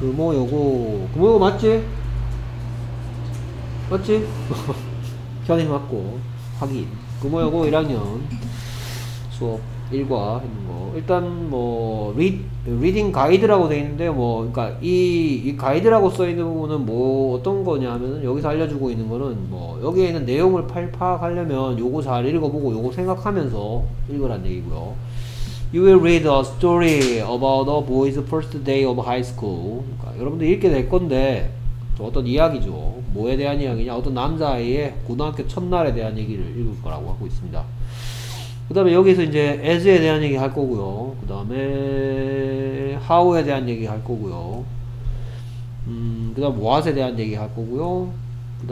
금호여고 맞지? 맞지? 현행 맞고 확인. 금호여고 1학년 수업 1과 했는 거. 일단 뭐 리딩 가이드라고 되어 있는데 뭐 그러니까 이 가이드라고 써 있는 부분은 뭐 어떤 거냐면은 여기서 알려주고 있는 거는 뭐 여기에 있는 내용을 파악하려면 요거 잘 읽어보고 요거 생각하면서 읽으란 얘기고요. You will read a story about a boy's first day of high school. 그러니까 여러분들 읽게 될 건데 어떤 이야기죠. 뭐에 대한 이야기냐? 어떤 남자아이의 고등학교 첫날에 대한 얘기를 읽을 거라고 하고 있습니다. 그 다음에 여기서 이제 as에 대한 얘기 할 거고요. 그 다음에 how에 대한 얘기 할 거고요. 그 다음 what에 대한 얘기 할 거고요. 그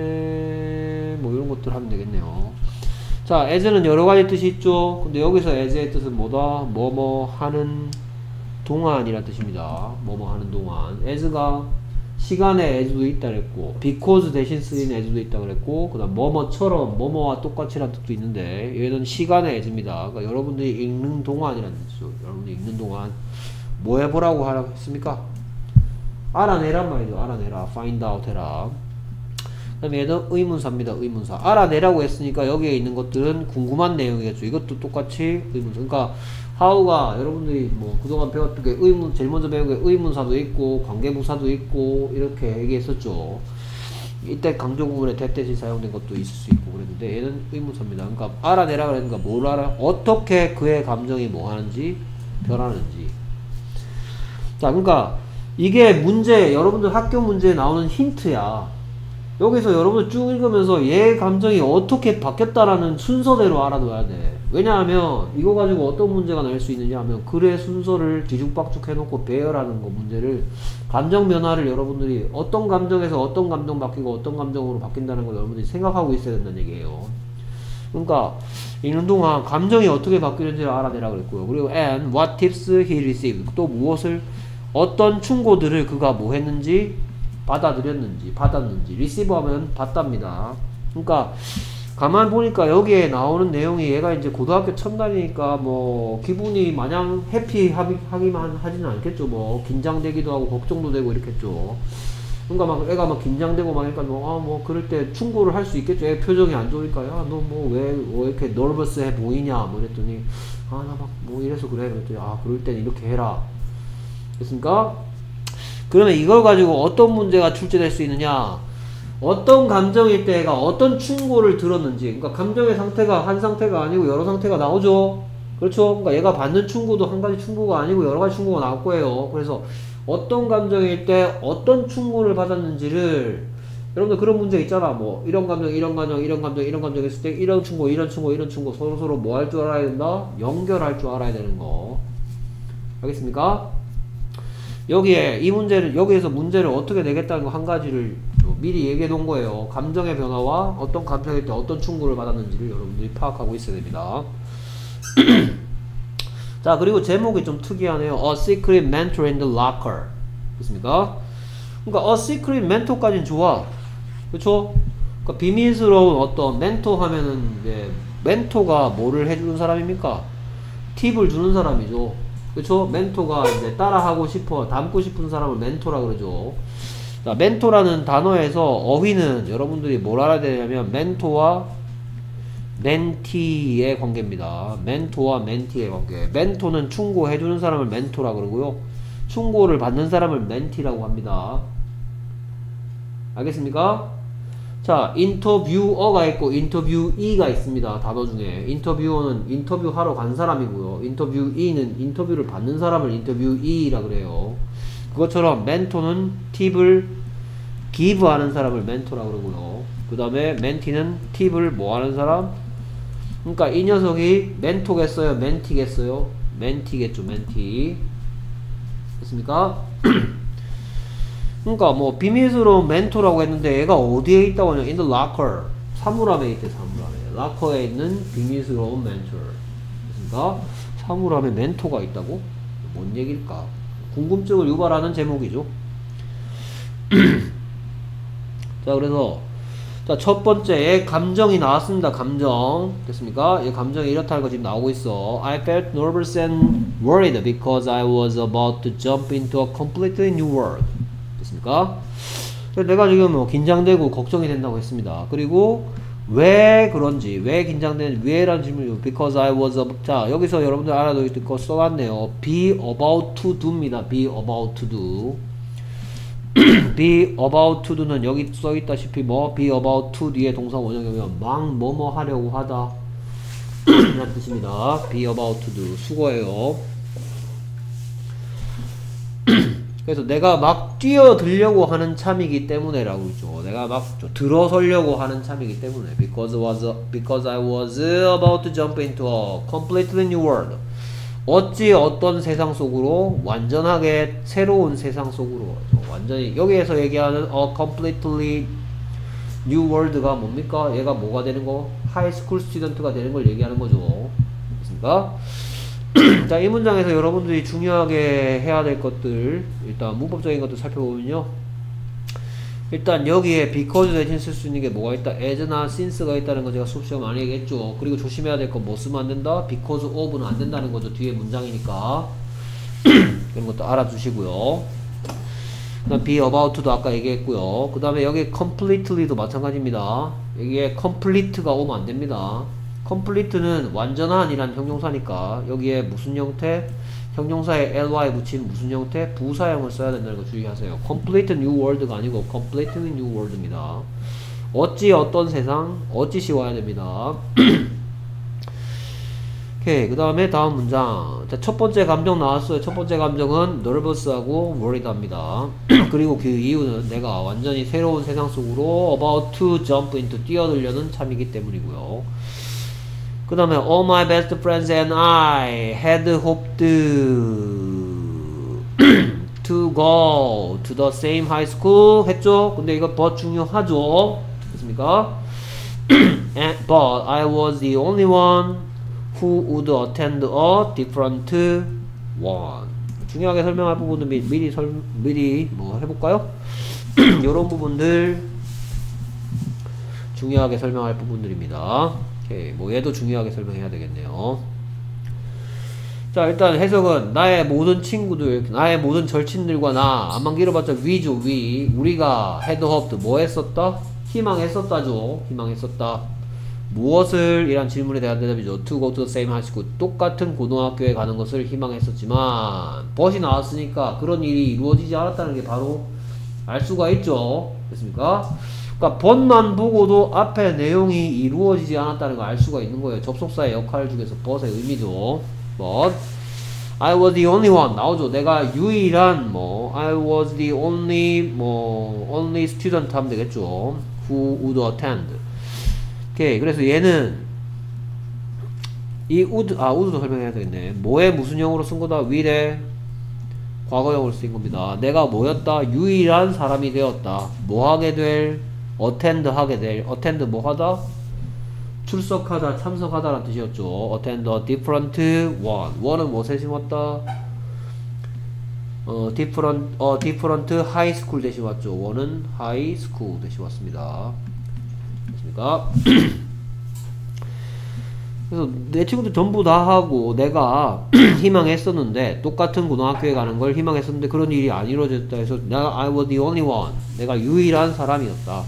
다음에 뭐 이런 것들 하면 되겠네요. 자, as는 여러 가지 뜻이 있죠. 근데 여기서 as의 뜻은 뭐다? 뭐뭐 하는 동안이란 뜻입니다. 뭐뭐 하는 동안. as가 시간에 as도 있다 그랬고, because 대신 쓰인 as도 있다 그랬고, 그 다음 뭐뭐처럼 뭐뭐와 똑같이란 뜻도 있는데 얘는 시간의 as입니다. 그러니까 여러분들이 읽는 동안이란 뜻이죠. 여러분들이 읽는 동안 뭐 해보라고 하라고 했습니까? 알아내란 말이죠. 알아내라. find out 해라. 그 다음에 얘는 의문사입니다. 의문사. 알아내라고 했으니까 여기에 있는 것들은 궁금한 내용이겠죠. 이것도 똑같이 의문사. 그러니까 how가 여러분들이 뭐 그동안 배웠던 게 제일 먼저 배운 게 의문사도 있고 관계부사도 있고 이렇게 얘기했었죠. 이때 강조 부분에 that 대신 사용된 것도 있을 수 있고 그랬는데 얘는 의문사입니다. 그러니까 알아내라 그러니까 뭘 알아? 어떻게 그의 감정이 뭐 하는지 변하는지. 자, 그러니까 이게 문제, 여러분들 학교 문제에 나오는 힌트야. 여기서 여러분들 쭉 읽으면서 얘 감정이 어떻게 바뀌었다라는 순서대로 알아둬야 돼. 왜냐하면 이거 가지고 어떤 문제가 날 수 있느냐 하면 글의 순서를 뒤죽박죽 해놓고 배열하는 거 문제를 감정 변화를 여러분들이 어떤 감정에서 어떤 감정 바뀌고 어떤 감정으로 바뀐다는 걸 여러분들이 생각하고 있어야 된다는 얘기예요. 그러니까 읽는 동안 감정이 어떻게 바뀌는지를 알아내라 그랬고요. 그리고 and what tips he received. 또 무엇을 어떤 충고들을 그가 뭐 했는지 받았는지 receive 하면 받답니다. 그러니까 가만 보니까 여기에 나오는 내용이 얘가 이제 고등학교 첫날이니까 뭐 기분이 마냥 해피하기만 하지는 않겠죠. 뭐 긴장되기도 하고 걱정도 되고 이렇겠죠. 그러니까 막 애가 막 긴장되고 막 그러니까 뭐 그럴 때 충고를 할 수 있겠죠. 애 표정이 안 좋으니까 야 너 뭐 왜 이렇게 너버스해 보이냐 뭐 그랬더니 나 막 뭐 이래서 그래 그랬더니 그럴 땐 이렇게 해라. 됐습니까? 그러면 이걸 가지고 어떤 문제가 출제될 수 있느냐? 어떤 감정일 때 얘가 어떤 충고를 들었는지. 그러니까 감정의 상태가 한 상태가 아니고 여러 상태가 나오죠. 그렇죠? 그러니까 얘가 받는 충고도 한 가지 충고가 아니고 여러 가지 충고가 나올 거예요. 그래서 어떤 감정일 때 어떤 충고를 받았는지를 여러분들 그런 문제 있잖아. 뭐 이런 감정 했을 때 이런 충고 서로 뭐 할 줄 알아야 된다? 연결할 줄 알아야 되는 거. 알겠습니까? 여기에 여기에서 문제를 어떻게 내겠다는 거 한 가지를 미리 얘기해 놓은 거예요. 감정의 변화와 어떤 감정일 때 어떤 충고를 받았는지를 여러분들이 파악하고 있어야 됩니다. 자, 그리고 제목이 좀 특이하네요. A secret mentor in the locker. 됐습니까? 그러니까 A secret mentor까지는 좋아. 그쵸? 그러니까 비밀스러운 어떤 멘토 하면은 이제 멘토가 뭐를 해주는 사람입니까? 팁을 주는 사람이죠. 그쵸? 멘토가 이제 따라하고 싶어, 닮고 싶은 사람을 멘토라 그러죠. 자, 멘토라는 단어에서 어휘는 여러분들이 뭘 알아야 되냐면 멘토와 멘티의 관계입니다. 멘토와 멘티의 관계. 멘토는 충고해주는 사람을 멘토라 그러고요. 충고를 받는 사람을 멘티라고 합니다. 알겠습니까? 자, 인터뷰어가 있고 인터뷰이가 있습니다. 단어 중에 인터뷰어는 인터뷰하러 간 사람이고요. 인터뷰이는 인터뷰를 받는 사람을 인터뷰이라 그래요. 그것처럼 멘토는 팁을 기브하는 사람을 멘토라 그러고요. 그 다음에 멘티는 팁을 뭐 하는 사람? 그러니까 이 녀석이 멘토겠어요? 멘티겠어요? 멘티겠죠. 멘티. 됐습니까? 그러니까 뭐 비밀스러운 멘토라고 했는데 얘가 어디에 있다고 하냐? In the locker. 사물함에 있대. 사물함에. 락커에 있는 비밀스러운 멘토. 그러니까 사물함에 멘토가 있다고? 뭔 얘기일까? 궁금증을 유발하는 제목이죠. 자, 그래서 자, 첫 번째, 얘 감정이 나왔습니다. 감정. 됐습니까? 얘 감정이 이렇다는 거 지금 나오고 있어. I felt nervous and worried because I was about to jump into a completely new world. 됐습니까? 내가 지금 뭐 긴장되고 걱정이 된다고 했습니다. 그리고 왜 그런지, 왜 긴장되는지, 왜라는 질문이요. Because I was about, 자, 여기서 여러분들 알아둬야 될 거 써놨네요. Be about to do입니다. Be about to do. be about to do는 여기 써있다시피 뭐 be about to 뒤에 동사 원형이면 막 뭐뭐 하려고 하다 이란 뜻입니다. be about to do. 수고해요. 그래서 내가 막 뛰어들려고 하는 참이기 때문에 라고 그러죠. 내가 막 들어서려고 하는 참이기 때문에 because I was about to jump into a completely new world. 어찌 어떤 세상 속으로 완전하게 새로운 세상 속으로 완전히 여기에서 얘기하는 a completely new world가 뭡니까? 얘가 뭐가 되는 거? high school student가 되는 걸 얘기하는 거죠. 됐습니까? 자, 이 문장에서 여러분들이 중요하게 해야 될 것들 일단 문법적인 것들 살펴보면요. 일단 여기에 because 대신 쓸 수 있는 게 뭐가 있다? as나 since가 있다는 거 제가 수업 시간 많이 얘기했죠. 그리고 조심해야 될 건 뭐 쓰면 안 된다? because of는 안 된다는 거죠. 뒤에 문장이니까. 그런 것도 알아두시고요. 그 다음 be about to도 아까 얘기했고요. 그 다음에 여기 completely도 마찬가지입니다. 여기에 complete가 오면 안 됩니다. complete는 완전한이란 형용사니까 여기에 무슨 형태? 형용사에 ly 붙인 무슨 형태? 부사형을 써야 된다는 거 주의하세요. complete new world가 아니고 completely new world입니다. 어찌 어떤 세상? 어찌시 와야 됩니다. 오케이. 그 다음에 다음 문장. 자, 첫 번째 감정 나왔어요. 첫 번째 감정은 nervous하고 worried합니다. 그리고 그 이유는 내가 완전히 새로운 세상 속으로 about to jump into 뛰어들려는 참이기 때문이고요. 그 다음에 all my best friends and I had hoped to go to the same high school 했죠? 근데 이거 but 중요하죠? 됐습니까? But I was the only one who would attend a different one. 중요하게 설명할 부분은 미리 뭐 해볼까요? 요런 부분들 중요하게 설명할 부분들입니다. 오케이, 뭐 얘도 중요하게 설명해야 되겠네요. 자, 일단 해석은 나의 모든 친구들, 나의 모든 절친들과 나 안만 길어봤자 위죠. 우리가 had hoped 뭐 했었다? 희망했었다죠. 희망했었다. 무엇을? 이란 질문에 대한 대답이죠. to go to the same high school. 똑같은 고등학교에 가는 것을 희망했었지만 but이 나왔으니까 그런 일이 이루어지지 않았다는 게 바로 알 수가 있죠. 됐습니까? 그러니까 but만 보고도 앞에 내용이 이루어지지 않았다는 걸 알 수가 있는 거예요. 접속사의 역할 중에서 but의 의미죠. but I was the only one 나오죠. 내가 유일한 뭐 I was the only student 하면 되겠죠. who would attend. 오케이. 그래서 얘는 이 would도 설명해야 되겠네. 뭐에 무슨 형으로 쓴 거다? will에 과거형으로 쓰인 겁니다. 내가 뭐였다? 유일한 사람이 되었다. 뭐 하게 될? attend 하게 될. attend 뭐 하다? 출석하다, 참석하다 라는 뜻이었죠. attend a different one. one은 무엇에 심었다? different high school 대신 왔죠. one은 high school 대신 왔습니다. 됐습니까? 그래서 내 친구들 전부 다 하고 내가 희망했었는데 똑같은 고등학교에 가는 걸 희망했었는데 그런 일이 안 이루어졌다 해서 내가 I was the only one. 내가 유일한 사람이었다.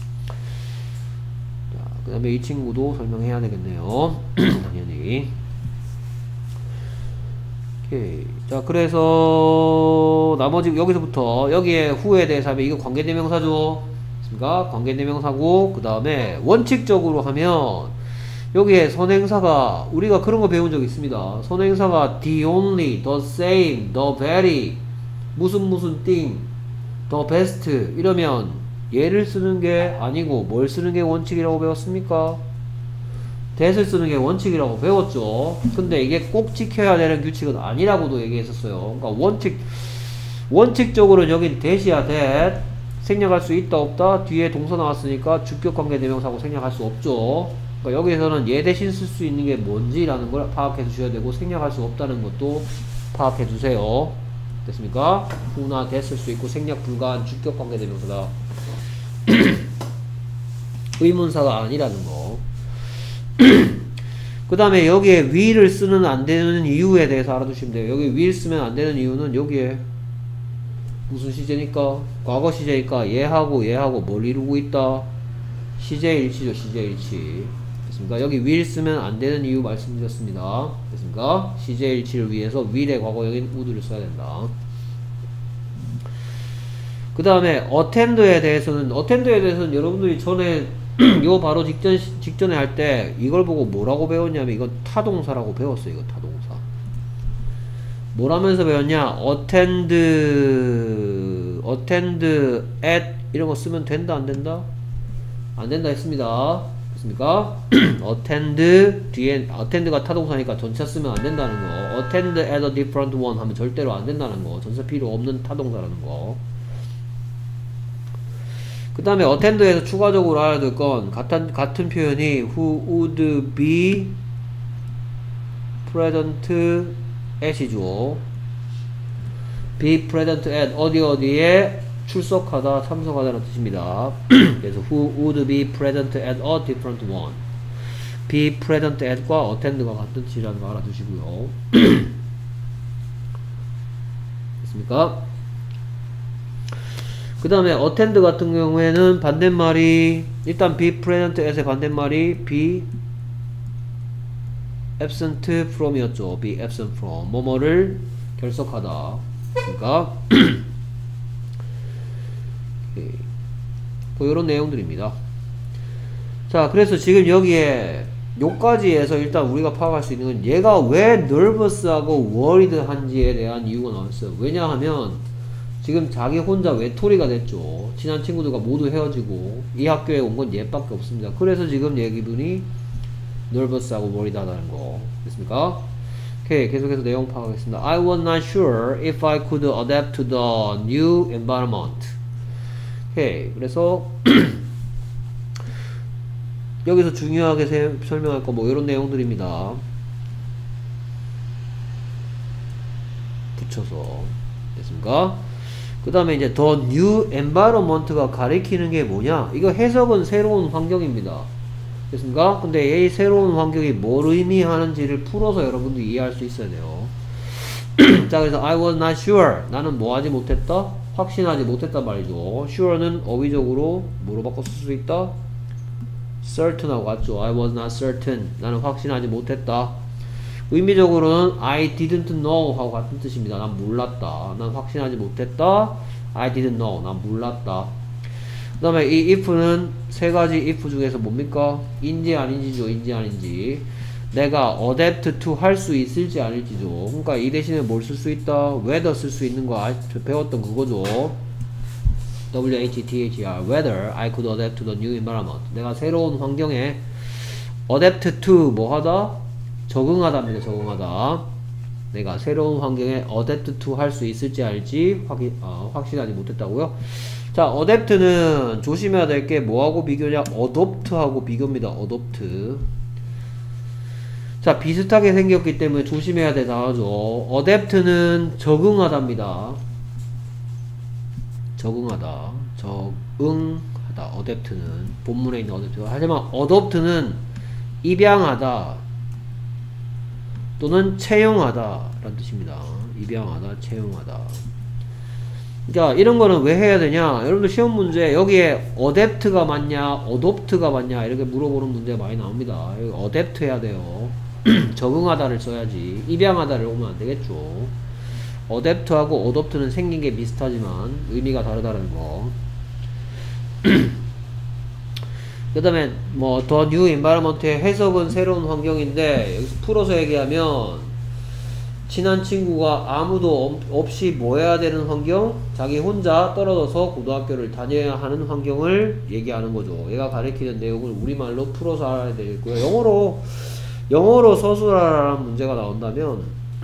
그 다음에 이 친구도 설명해야 되겠네요. 당연히. 오케이. 자, 그래서 나머지 여기서부터 여기에 who에 대해서 하면 이거 관계대명사죠. 그러니까 관계대명사고 그 다음에 원칙적으로 하면 여기에 선행사가 우리가 그런 거 배운 적 있습니다. 선행사가 the only, the same, the very 무슨 thing, the best 이러면 얘를 쓰는 게 아니고 뭘 쓰는 게 원칙이라고 배웠습니까? that을 쓰는 게 원칙이라고 배웠죠. 근데 이게 꼭 지켜야 되는 규칙은 아니라고도 얘기했었어요. 그러니까 원칙적으로는 여긴 that이야. that 생략할 수 있다 없다? 뒤에 동사 나왔으니까 주격관계대명사고 생략할 수 없죠. 그러니까 여기서는 얘 대신 쓸 수 있는 게 뭔지라는 걸 파악해 주셔야 되고 생략할 수 없다는 것도 파악해 주세요. 됐습니까? who나 that 쓸 수 있고 생략 불가한 주격관계대명사다. 의문사가 아니라는 거. 그 다음에 여기에 will을 쓰는 안 되는 이유에 대해서 알아두시면 돼요. 여기 will 쓰면 안 되는 이유는 여기에 무슨 시제니까? 과거 시제니까 얘하고 뭘 이루고 있다? 시제일치죠, 시제일치. 됐습니까? 여기 will 쓰면 안 되는 이유 말씀드렸습니다. 됐습니까? 시제일치를 위해서 will의 과거형인 would를 써야 된다. 그 다음에 attend에 대해서는 여러분들이 전에 요 바로 직전에 할 때 이걸 보고 뭐라고 배웠냐면 이건 타동사라고 배웠어요. 이거 타동사. 뭐라면서 배웠냐? attend at 이런 거 쓰면 된다 안 된다? 안 된다 했습니다. 됐습니까? attend가 타동사니까 전차 쓰면 안 된다는 거. attend at a different one 하면 절대로 안 된다는 거. 전차 필요 없는 타동사라는 거. 그 다음에 attend에서 추가적으로 알아야 될 건 같은 표현이 who would be present at이죠. be present at 어디에 출석하다 참석하다는 뜻입니다. 그래서 who would be present at a different one. be present at과 attend가 같은 뜻이라는 거 알아두시고요. 됐습니까? 그 다음에 attend 같은 경우에는 반대말이 일단 be present at의 반대말이 be absent from 이었죠. be absent from 뭐뭐를 결석하다. 그러니까 뭐 이런 내용들입니다. 자, 그래서 지금 여기에 요까지에서 일단 우리가 파악할 수 있는 건 얘가 왜 nervous하고 worried 한지에 대한 이유가 나왔어요. 왜냐하면 지금 자기 혼자 외톨이가 됐죠. 친한 친구들과 모두 헤어지고 이 학교에 온 건 얘밖에 없습니다. 그래서 지금 얘 기분이 nervous하고 worried하다는 거 됐습니까? 오케이, 계속해서 내용 파악하겠습니다. I was not sure if I could adapt to the new environment. 오케이, 그래서 여기서 중요하게 설명할 거 뭐 이런 내용들입니다. 붙여서 됐습니까? 그 다음에 이제 the new environment가 가리키는 게 뭐냐? 이거 해석은 새로운 환경입니다. 됐습니까? 근데 이 새로운 환경이 뭘 의미하는지를 풀어서 여러분들이 이해할 수 있어야 돼요. 자, 그래서 I was not sure. 나는 뭐 하지 못했다? 확신하지 못했단 말이죠. sure는 어휘적으로 뭐로 바꿔 쓸 수 있다? certain하고 같죠. I was not certain. 나는 확신하지 못했다. 의미적으로는 I didn't know 하고 같은 뜻입니다. 난 몰랐다. 난 확신하지 못했다. I didn't know. 난 몰랐다. 그 다음에 이 if는 세 가지 if 중에서 뭡니까? 인지 아닌지죠. 인지 아닌지. 내가 adapt to 할 수 있을지 아닐지죠. 그러니까 이 대신에 뭘 쓸 수 있다? whether 쓸 수 있는 거 배웠던 그거죠. WHTHR whether I could adapt to the new environment. 내가 새로운 환경에 adapt to 뭐 하다? 적응하다입니다. 적응하다. 내가 새로운 환경에 adapt to 할 수 있을지 알지 확신하지 못했다고요. 자, adapt는 조심해야 될 게 뭐하고 비교냐? adopt하고 비교입니다. adopt. 자, 비슷하게 생겼기 때문에 조심해야 돼 나와죠. adapt는 적응하다입니다. 적응하다. 적응하다. adapt는 본문에 있는 adapt. 하지만 adopt는 입양하다 또는 채용하다 라는 뜻입니다. 입양하다, 채용하다. 그러니까 이런 거는 왜 해야 되냐? 여러분들 시험 문제 여기에 adapt가 맞냐, adopt가 맞냐 이렇게 물어보는 문제가 많이 나옵니다. 여기 adapt 해야 돼요. 적응하다를 써야지. 입양하다를 오면 안 되겠죠. adapt하고 adopt는 생긴 게 비슷하지만 의미가 다르다는 거. 그 다음에 뭐 the new environment의 해석은 새로운 환경인데 여기서 풀어서 얘기하면 친한 친구가 아무도 없이 뭐 해야 되는 환경? 자기 혼자 떨어져서 고등학교를 다녀야 하는 환경을 얘기하는 거죠. 얘가 가리키는 내용을 우리말로 풀어서 알아야 되겠고요. 영어로 서술하라는 문제가 나온다면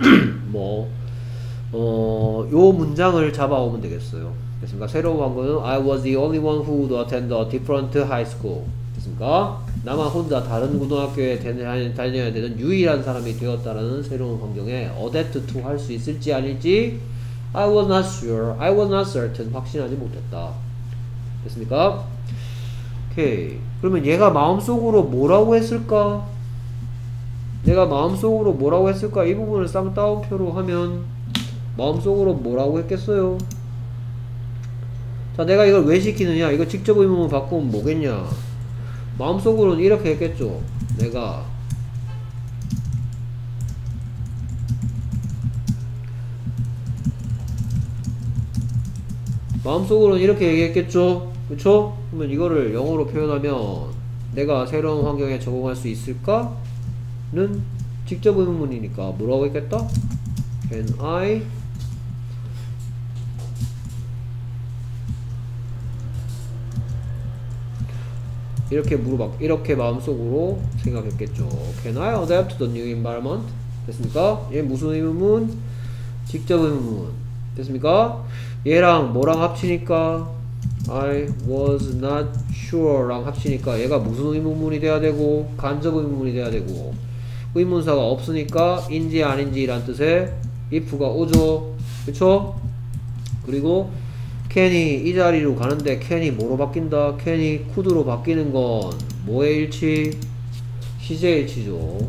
요 문장을 잡아오면 되겠어요. 됐습니까? 새로운 환경은 I was the only one who would attend a different high school. 됐습니까? 나만 혼자 다른 고등학교에 다녀야 되는 유일한 사람이 되었다라는 새로운 환경에 adapt to 할 수 있을지 아닐지 I was not sure, I was not certain. 확신하지 못했다. 됐습니까? 오케이. 그러면 얘가 마음속으로 뭐라고 했을까? 내가 마음속으로 뭐라고 했을까? 이 부분을 쌍따옴표로 하면 마음속으로 뭐라고 했겠어요? 자, 내가 이걸 왜 시키느냐? 이거 직접 의문문 바꾸면 뭐겠냐? 마음속으로는 이렇게 했겠죠. 내가 마음속으로는 이렇게 얘기했겠죠. 그쵸? 그러면 이거를 영어로 표현하면 내가 새로운 환경에 적응할 수 있을까? 는 직접 의문문이니까 뭐라고 했겠다? Can I 이렇게 마음속으로 생각했겠죠. Can I adapt to the new environment? 됐습니까? 얘 무슨 의문문? 직접 의문문. 됐습니까? 얘랑 뭐랑 합치니까 I was not sure 랑 합치니까 얘가 무슨 의문문이 돼야 되고 간접 의문문이 돼야 되고 의문사가 없으니까 인지 아닌지 란 뜻의 if가 오죠. 그쵸? 그리고 can이 이 자리로 가는데 can이 뭐로 바뀐다? can이 could로 바뀌는 건 뭐의 일치? 시제의 일치죠.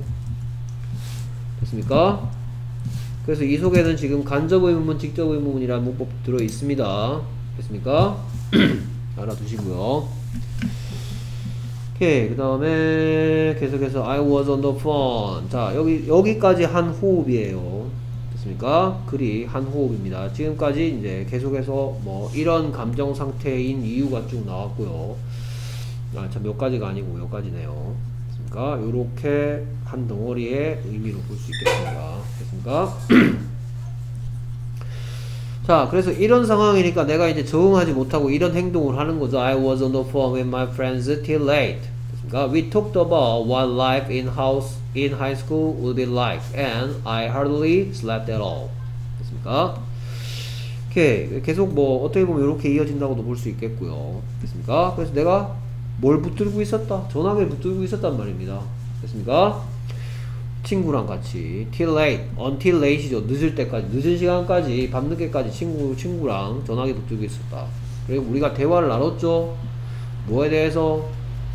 됐습니까? 그래서 이 속에는 지금 간접 의문문, 직접 의문문이라는 문법 들어있습니다. 됐습니까? 알아두시고요. 오케이. 그 다음에 계속해서 I was on the phone. 자, 여기까지 한 호흡이에요. 됐습니까? 글이 한 호흡입니다. 지금까지 이제 계속해서 뭐 이런 감정 상태인 이유가 쭉 나왔고요. 아, 참 몇 가지가 아니고 몇 가지네요. 됐습니까? 요렇게 한 덩어리의 의미로 볼 수 있겠습니다. 됐습니까? 자, 그래서 이런 상황이니까 내가 이제 적응하지 못하고 이런 행동을 하는 거죠. I was on the phone with my friends till late. 됐습니까? We talked about what life in high school would be like, and I hardly slept at all. 됐습니까? 오케이. 계속 뭐 어떻게 보면 이렇게 이어진다고도 볼 수 있겠고요. 됐습니까? 그래서 내가 뭘 붙들고 있었다? 전화기를 붙들고 있었단 말입니다. 됐습니까? 친구랑 같이 till late, until late이죠. 늦을 때까지, 늦은 시간까지, 밤늦게까지 친구랑 전화기 붙들고 있었다. 그리고 우리가 대화를 나눴죠. 뭐에 대해서?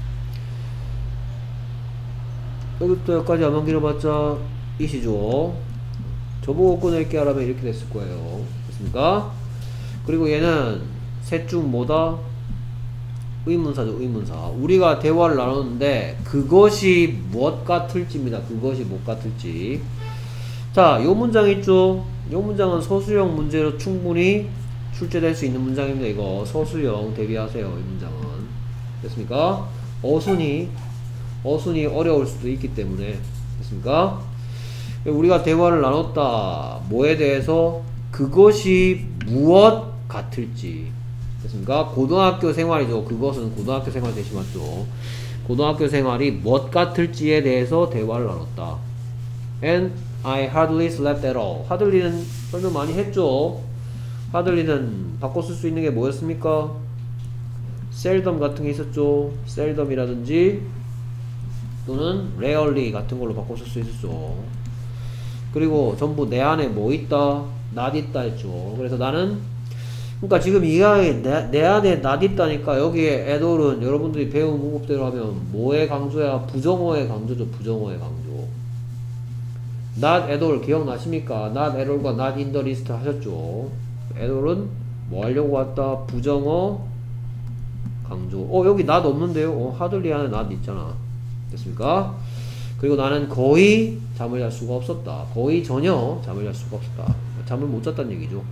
여기부터 여기까지 안만 길어봤자 이시죠. 저보고 꺼낼게 하라면 이렇게 됐을 거예요. 됐습니까? 그리고 얘는 셋 중 뭐다? 의문사죠. 의문사. 우리가 대화를 나눴는데 그것이 무엇 같을지입니다. 그것이 무엇 같을지. 자, 요 문장 있죠. 요 문장은 서술형 문제로 충분히 출제될 수 있는 문장입니다. 이거 서술형 대비하세요. 이 문장은. 됐습니까? 어순이 어려울 수도 있기 때문에. 됐습니까? 우리가 대화를 나눴다. 뭐에 대해서? 그것이 무엇 같을지. 됐습니까? 고등학교 생활이죠. 그것은 고등학교 생활 대신 맞죠. 고등학교 생활이 무엇 같을지에 대해서 대화를 나눴다. And I hardly slept at all. hardly는 설명 많이 했죠. hardly는 바꿔 쓸 수 있는 게 뭐였습니까? seldom 같은 게 있었죠. seldom이라든지 또는 rarely 같은 걸로 바꿔 쓸 수 있었죠. 그리고 전부 내 안에 뭐 있다? not 있다 했죠. 그래서 나는 그러니까 지금 이게 내 안에 not 있다니까 여기에 at all은 여러분들이 배운 문법대로 하면 뭐의 강조야? 부정어의 강조죠. 부정어의 강조. not at all 기억나십니까? not at all과 not in the list 하셨죠. at all은 뭐 하려고 왔다? 부정어 강조. 여기 not 없는데요? hardly 안에 not 있잖아. 됐습니까? 그리고 나는 거의 잠을 잘 수가 없었다. 거의 전혀 잠을 잘 수가 없었다. 잠을 못 잤다는 얘기죠.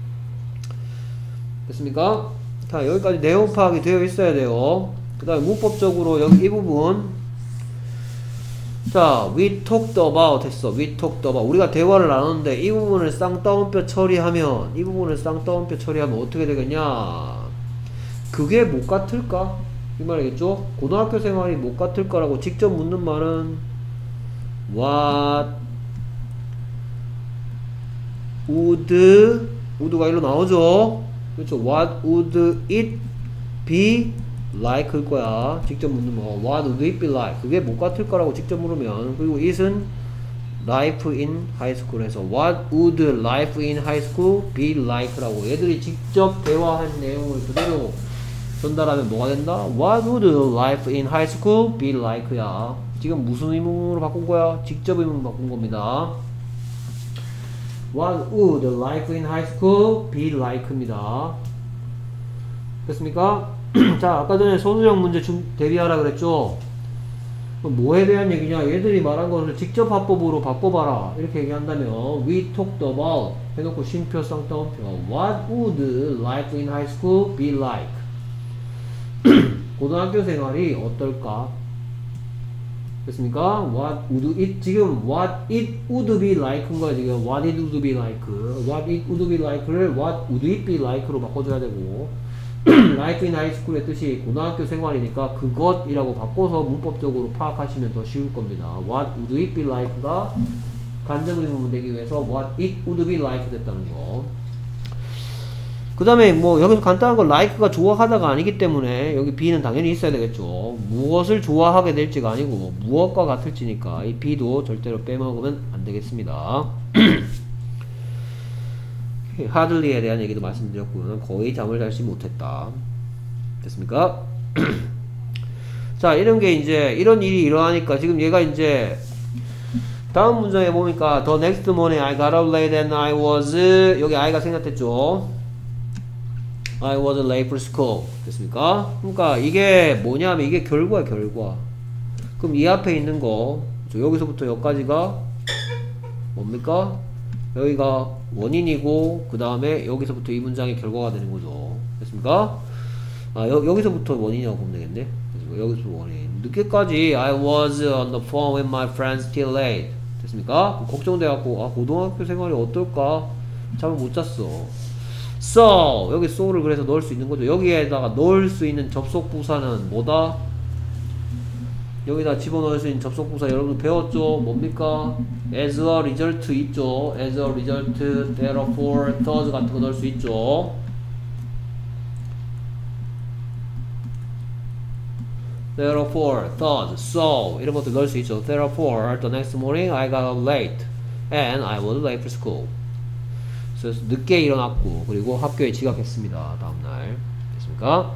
됐습니까? 자, 여기까지 내용 파악이 되어 있어야 돼요. 그 다음에 문법적으로 여기 이 부분. 자, we talked about 했어. we talked about. 우리가 대화를 나눴는데 이 부분을 쌍따옴표 처리하면 어떻게 되겠냐? 그게 못 같을까? 이 말이겠죠? 고등학교 생활이 못 같을까라고 직접 묻는 말은 what would가 일로 나오죠? 그렇죠? What would it be like일 거야. 직접 묻는 거. What would it be like? 그게 못 같을 거라고 직접 물으면. 그리고 it은 life in high school에서 What would life in high school be like라고 얘들이 직접 대화한 내용을 그대로 전달하면 뭐가 된다? What would life in high school be like? 야, 지금 무슨 의문으로 바꾼 거야? 직접 의문으로 바꾼 겁니다. What would life in high school be like?입니다. 됐습니까? 자, 아까 전에 소수형 문제 대비하라 그랬죠? 뭐에 대한 얘기냐? 얘들이 말한 것을 직접 합법으로 바꿔봐라. 이렇게 얘기한다면 We talked about 해놓고 쉼표 쌍따옴표 What would life in high school be like? 고등학교 생활이 어떨까? 됐습니까? What would it 지금 What it would be like인 거야 지금 What it would be like What it would be like를 What would it be like로 바꿔줘야 되고 Life in high school의 뜻이 고등학교 생활이니까 그것이라고 바꿔서 문법적으로 파악하시면 더 쉬울 겁니다. What would it be like가 간접 의문문 되기 위해서 What it would be like 됐다는 거. 그 다음에 뭐 여기서 간단한 거 like가 좋아하다가 아니기 때문에 여기 be는 당연히 있어야 되겠죠. 무엇을 좋아하게 될지가 아니고 무엇과 같을지니까 이 be도 절대로 빼먹으면 안 되겠습니다. 하들리에 대한 얘기도 말씀드렸고요. 거의 잠을 자지 못했다. 됐습니까? 자, 이런 게 이제 이런 일이 일어나니까 지금 얘가 이제 다음 문장에 보니까 The next morning I got up late and I was 여기 I가 생략됐죠. I was late for school. 됐습니까? 그러니까 이게 뭐냐면 이게 결과야 결과. 그럼 이 앞에 있는 거 여기서부터 여기까지가 뭡니까? 여기가 원인이고 그 다음에 여기서부터 이 문장의 결과가 되는 거죠. 됐습니까? 아 여기서부터 원인이라고 보면 되겠네. 여기서부터 원인. 늦게까지 I was on the phone with my friends till late. 됐습니까? 걱정돼갖고 아 고등학교 생활이 어떨까? 잠을 못 잤어. So 여기 so를 그래서 넣을 수 있는 거죠. 여기에다가 넣을 수 있는 접속 부사는 뭐다? 여기다 집어넣을 수 있는 접속 부사 여러분 배웠죠? 뭡니까? As a result 있죠? As a result, therefore, thus 같은 거 넣을 수 있죠? Therefore, thus, so 이런 것들 넣을 수 있죠. Therefore, the next morning I got up late and I was late for school. 그래서 늦게 일어났고 그리고 학교에 지각했습니다. 다음날 됐습니까?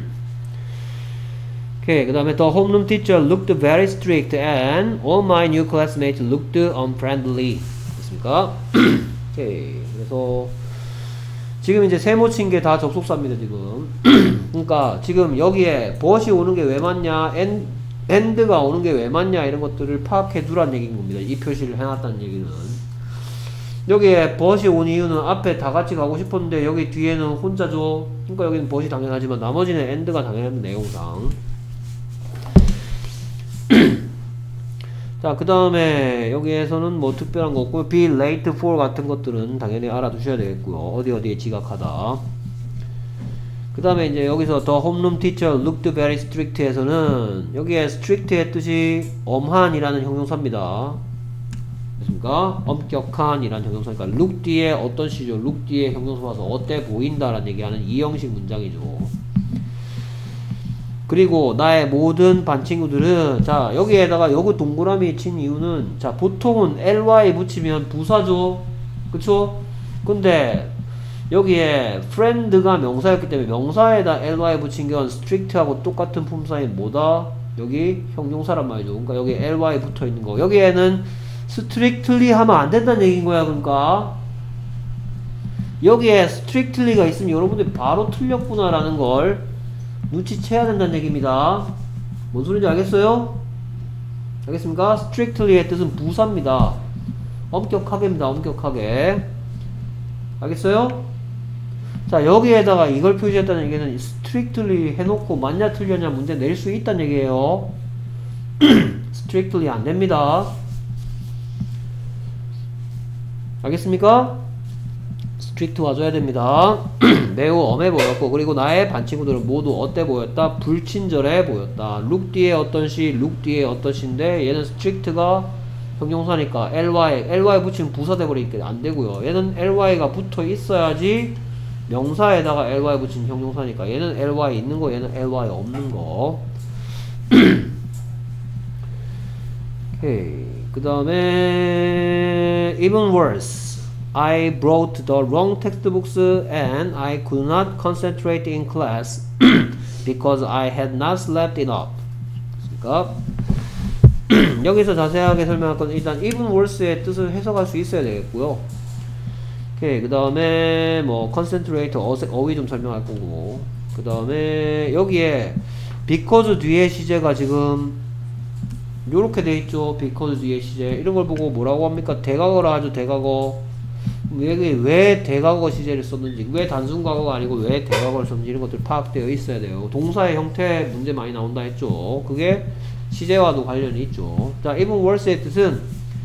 오케이, 그 다음에 the homeroom teacher looked very strict and all my new classmates looked unfriendly. 됐습니까? 오케이, 그래서 지금 이제 세모 친 게 다 접속사입니다. 지금 그러니까 지금 여기에 but이 오는 게 왜 맞냐, and가 오는 게 왜 맞냐 이런 것들을 파악해 두란 얘기인 겁니다. 이 표시를 해놨다는 얘기는 여기에 but이 온 이유는 앞에 다 같이 가고 싶었는데 여기 뒤에는 혼자죠. 그러니까 여기는 but이 당연하지만 나머지는 and가 당연한 내용상. 자, 그 다음에 여기에서는 뭐 특별한 거 없고 be late for 같은 것들은 당연히 알아두셔야 되겠고요. 어디에 지각하다. 그 다음에 이제 여기서 the homeroom teacher looked very strict 에서는 여기에 strict의 뜻이 엄한이라는 형용사입니다. 됐습니까? 엄격한 이라는 형용사니까 look 뒤에 어떤 시죠? look 뒤에 형용사 와서 어때 보인다라는 얘기하는 이 형식 문장이죠. 그리고 나의 모든 반 친구들은 자 여기에다가 여기 동그라미 친 이유는 자 보통은 ly 붙이면 부사죠. 그쵸? 근데 여기에 friend가 명사였기 때문에 명사에다 ly 붙인 건 strict하고 똑같은 품사인 뭐다? 여기 형용사란 말이죠. 그러니까 여기 ly 붙어 있는 거 여기에는 strictly 하면 안 된다는 얘기인 거야. 그러니까 여기에 strictly가 있으면 여러분들이 바로 틀렸구나 라는 걸 눈치채야 된다는 얘기입니다. 뭔 소리인지 알겠어요? 알겠습니까? strictly의 뜻은 부사입니다. 엄격하게입니다. 엄격하게. 알겠어요? 자 여기에다가 이걸 표시했다는 얘기는 strictly 해놓고 맞냐 틀렸냐 문제 낼 수 있다는 얘기예요. strictly 안 됩니다. 알겠습니까? strict 와줘야 됩니다. 매우 엄해 보였고 그리고 나의 반 친구들은 모두 어때 보였다? 불친절해 보였다. look 뒤에 어떤 시, look 뒤에 어떤 시인데 얘는 strict가 형용사니까 ly 붙이면 부사 돼버리니까 안 되고요. 얘는 ly가 붙어 있어야지 명사에다가 ly 붙인 형용사니까 얘는 ly 있는 거 얘는 ly 없는 거. 오케이. 그 다음에 even worse I brought the wrong textbooks and I could not concentrate in class because I had not slept enough. 그러니까 여기서 자세하게 설명할 건 일단 even worse의 뜻을 해석할 수 있어야 되겠고요. 오케이, 그 다음에 뭐 concentrate 어휘 좀 설명할 거고, 그 다음에 여기에 because 뒤에 시제가 지금 요렇게 돼 있죠. because 뒤에 시제 이런 걸 보고 뭐라고 합니까? 대과거라 하죠. 대과거. 왜 대과거 시제를 썼는지, 왜 단순 과거가 아니고 왜 대과거를 썼는지 이런 것들 파악되어 있어야 돼요. 동사의 형태 문제 많이 나온다 했죠. 그게 시제와도 관련이 있죠. 자, even worse의 뜻은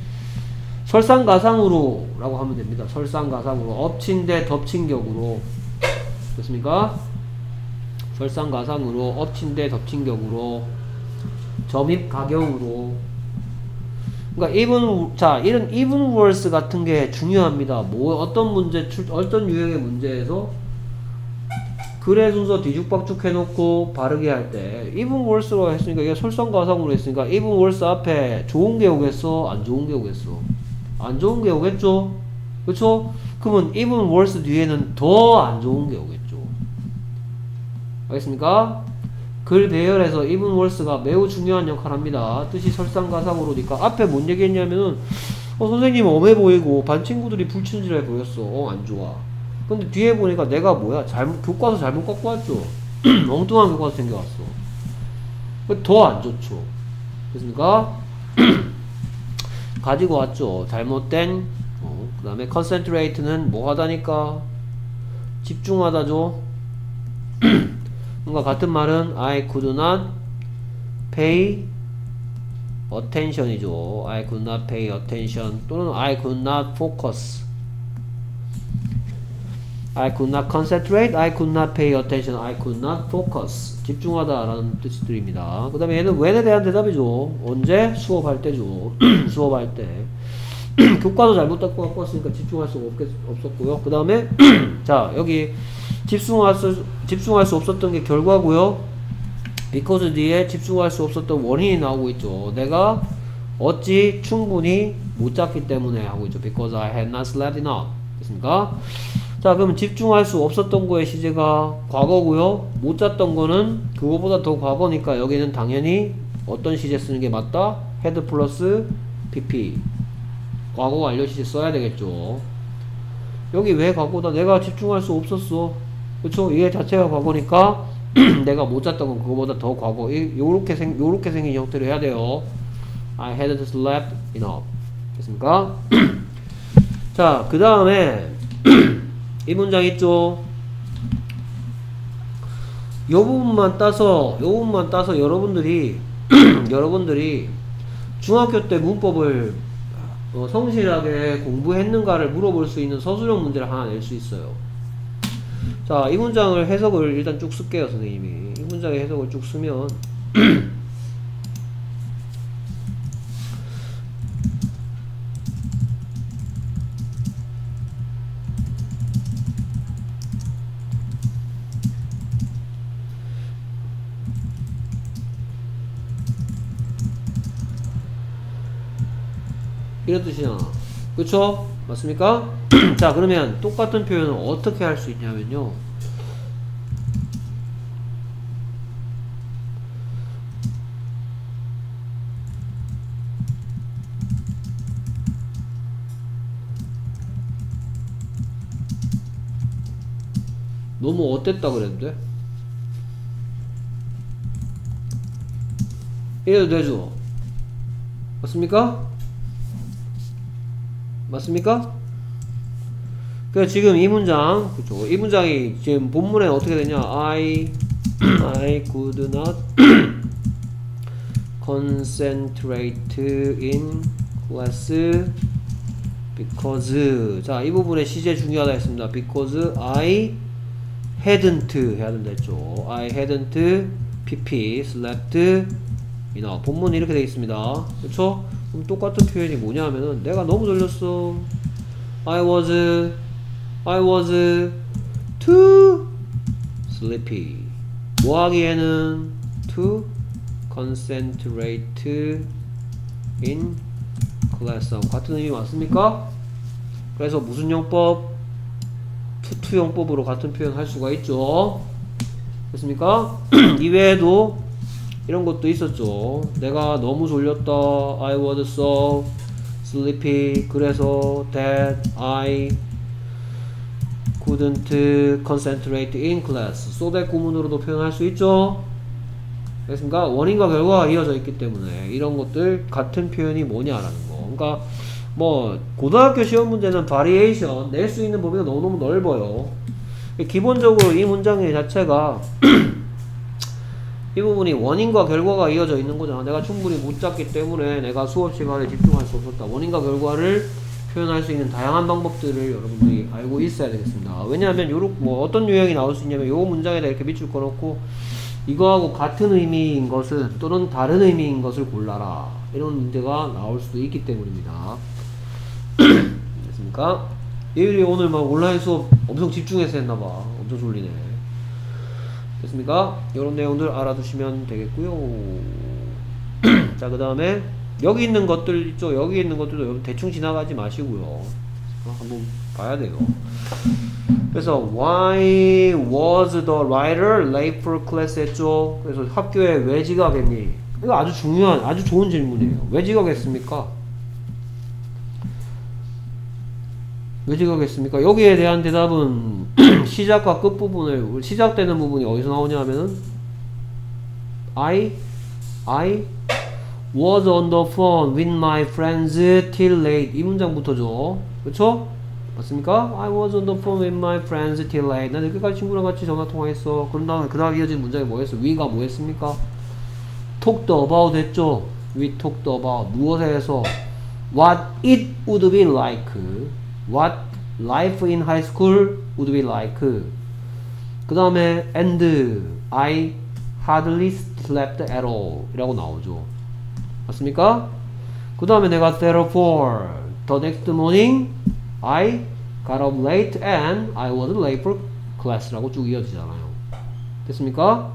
설상가상으로 라고 하면 됩니다. 설상가상으로, 엎친 데 덮친 격으로. 됐습니까? 설상가상으로, 엎친 데 덮친 격으로, 점입 가경으로. 그러니까 이런 even worse 같은 게 중요합니다. 뭐 어떤 문제 어떤 유형의 문제에서 글의 순서 뒤죽박죽 해놓고 바르게 할 때 even worse로 했으니까, 이게 설상가상으로 했으니까 even worse 앞에 좋은 게 오겠어? 안 좋은 게 오겠어? 안 좋은 게 오겠죠? 그쵸? 그러면 even worse 뒤에는 더 안 좋은 게 오겠죠. 알겠습니까? 글 배열에서 even worse가 매우 중요한 역할을 합니다. 뜻이 설상가상으로니까. 앞에 뭔 얘기했냐면은 선생님 엄해 보이고 반 친구들이 불친절해 보였어. 안 좋아. 근데 뒤에 보니까 내가 뭐야? 교과서 잘못 갖고 왔죠. 엉뚱한 교과서 생겨왔어. 더 안 좋죠. 됐습니까? 가지고 왔죠. 잘못된. 그 다음에 concentrate는 뭐 하다니까? 집중하다죠. 뭔가 같은 말은 I could not pay attention이죠. I could not pay attention 또는 I could not focus. I could not concentrate, I could not pay attention, I could not focus. 집중하다 라는 뜻들입니다. 그 다음에 얘는 when에 대한 대답이죠. 언제? 수업할 때죠. 수업할 때. 교과서 잘못 갖고 왔으니까 집중할 수가 없었고요. 그 다음에 자, 여기 집중할 수 없었던 게 결과고요. because 뒤에 집중할 수 없었던 원인이 나오고 있죠. 내가 어찌 충분히 못 잤기 때문에 하고 있죠. because I had not slept enough. 됐습니까? 자, 그럼 집중할 수 없었던 거의 시제가 과거고요. 못 잤던 거는 그거보다 더 과거니까 여기는 당연히 어떤 시제 쓰는 게 맞다? had 플러스 pp. 과거 완료 시제 써야 되겠죠. 여기 왜 과거다? 내가 집중할 수 없었어. 그쵸? 이게 자체가 과거니까 내가 못 잤던 건 그거보다 더 과거. 요렇게 생긴 형태로 해야 돼요. I hadn't slept enough. 됐습니까? 자, 그 다음에 이 문장 있죠? 요 부분만 따서 여러분들이 중학교 때 문법을 성실하게 공부했는가를 물어볼 수 있는 서술형 문제를 하나 낼 수 있어요. 자, 이 문장을 해석을 일단 쭉 쓸게요, 선생님이. 이 문장의 해석을 쭉 쓰면 이런 뜻이잖아. 그쵸? 맞습니까? 자, 그러면 똑같은 표현을 어떻게 할 수 있냐면요. 너무 어땠다 그랬는데? 이래도 되죠? 맞습니까? 맞습니까? 그 지금 이 문장, 그쵸? 이 문장이 지금 본문에 어떻게 되냐? I could not concentrate in class because. 자, 이 부분에 시제 중요하다 했습니다. because I hadn't 해야 된다 했죠. I hadn't pp slept enough. 본문이 이렇게 되어 있습니다. 그쵸? 그럼 똑같은 표현이 뭐냐 하면은 내가 너무 졸렸어. I was too sleepy. 뭐 하기에는 to concentrate in class. 같은 의미 맞습니까? 그래서 무슨 용법? 투투용법으로 같은 표현 할 수가 있죠. 됐습니까? 이외에도 이런 것도 있었죠. 내가 너무 졸렸다. I was so sleepy. 그래서 that I couldn't concentrate in class. so that 구문으로도 표현할 수 있죠. 됐습니까? 원인과 결과가 이어져 있기 때문에 이런 것들 같은 표현이 뭐냐라는 거. 그러니까 뭐 고등학교 시험 문제는 바리에이션 낼 수 있는 범위가 너무너무 넓어요. 기본적으로 이 문장의 자체가 이 부분이 원인과 결과가 이어져 있는 거잖아. 내가 충분히 못 잤기 때문에 내가 수업 시간에 집중할 수 없었다. 원인과 결과를 표현할 수 있는 다양한 방법들을 여러분들이 알고 있어야 되겠습니다. 왜냐하면 요렇게 뭐 어떤 유형이 나올 수 있냐면 요 문장에다 이렇게 밑줄 꺼놓고 이거하고 같은 의미인 것은 또는 다른 의미인 것을 골라라. 이런 문제가 나올 수도 있기 때문입니다. 됐습니까? 예율이 오늘 막 온라인 수업 엄청 집중해서 했나봐. 엄청 졸리네. 됐습니까? 이런 내용들 알아두시면 되겠고요. 자, 그 다음에 여기 있는 것들 있죠. 여기 있는 것들도 여러분 대충 지나가지 마시고요. 한번 봐야 돼요. 그래서 why was the writer late for class 했죠. 그래서 학교에 왜 지각했니? 이거 아주 중요한, 아주 좋은 질문이에요. 왜 지각했습니까? 왜 지각했습니까? 여기에 대한 대답은 시작과 끝부분을, 시작되는 부분이 어디서 나오냐 하면은 I was on the phone with my friends till late. 이 문장부터죠. 그쵸? 맞습니까? I was on the phone with my friends till late. 난 늦게까지 친구랑 같이 전화통화했어. 그런 다음에 그 다음 이어진 문장이 뭐였어? we가 뭐 했습니까? talked about 했죠? we talked about 무엇에 해서 what it would be like, what life in high school would be like. 그 다음에 and I hardly slept at all 이라고 나오죠. 맞습니까? 그 다음에 내가 therefore the next morning I got up late and I was late for class 라고 쭉 이어지잖아요. 됐습니까?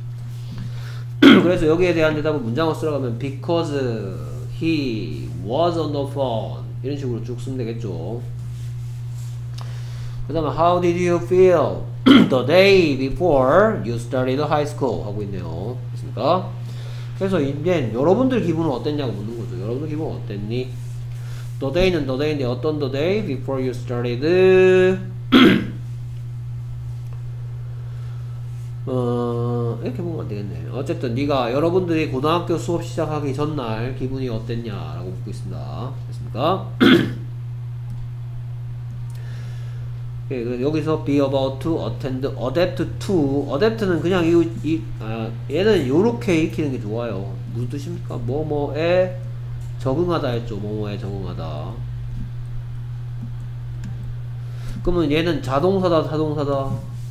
그래서 여기에 대한 대답은 문장을 쓰라고 because he was on the phone 이런 식으로 쭉 쓰면 되겠죠. 그 다음에 how did you feel the day before you started high school 하고 있네요. 됐습니까? 그래서 이제 여러분들 기분은 어땠냐고 묻는 거죠. 여러분들 기분은 어땠니? The day는 the day인데 어떤 the day before you started 이렇게 보면 안 되겠네. 어쨌든 네가 여러분들이 고등학교 수업 시작하기 전날 기분이 어땠냐라고 묻고 있습니다. 됐습니까? 예, 여기서 be about to attend, adapt to. adapt는 그냥 얘는 요렇게 익히는 게 좋아요. 무슨 뜻입니까? 뭐뭐에 적응하다 했죠. 뭐뭐에 적응하다. 그러면 얘는 자동사다, 타동사다?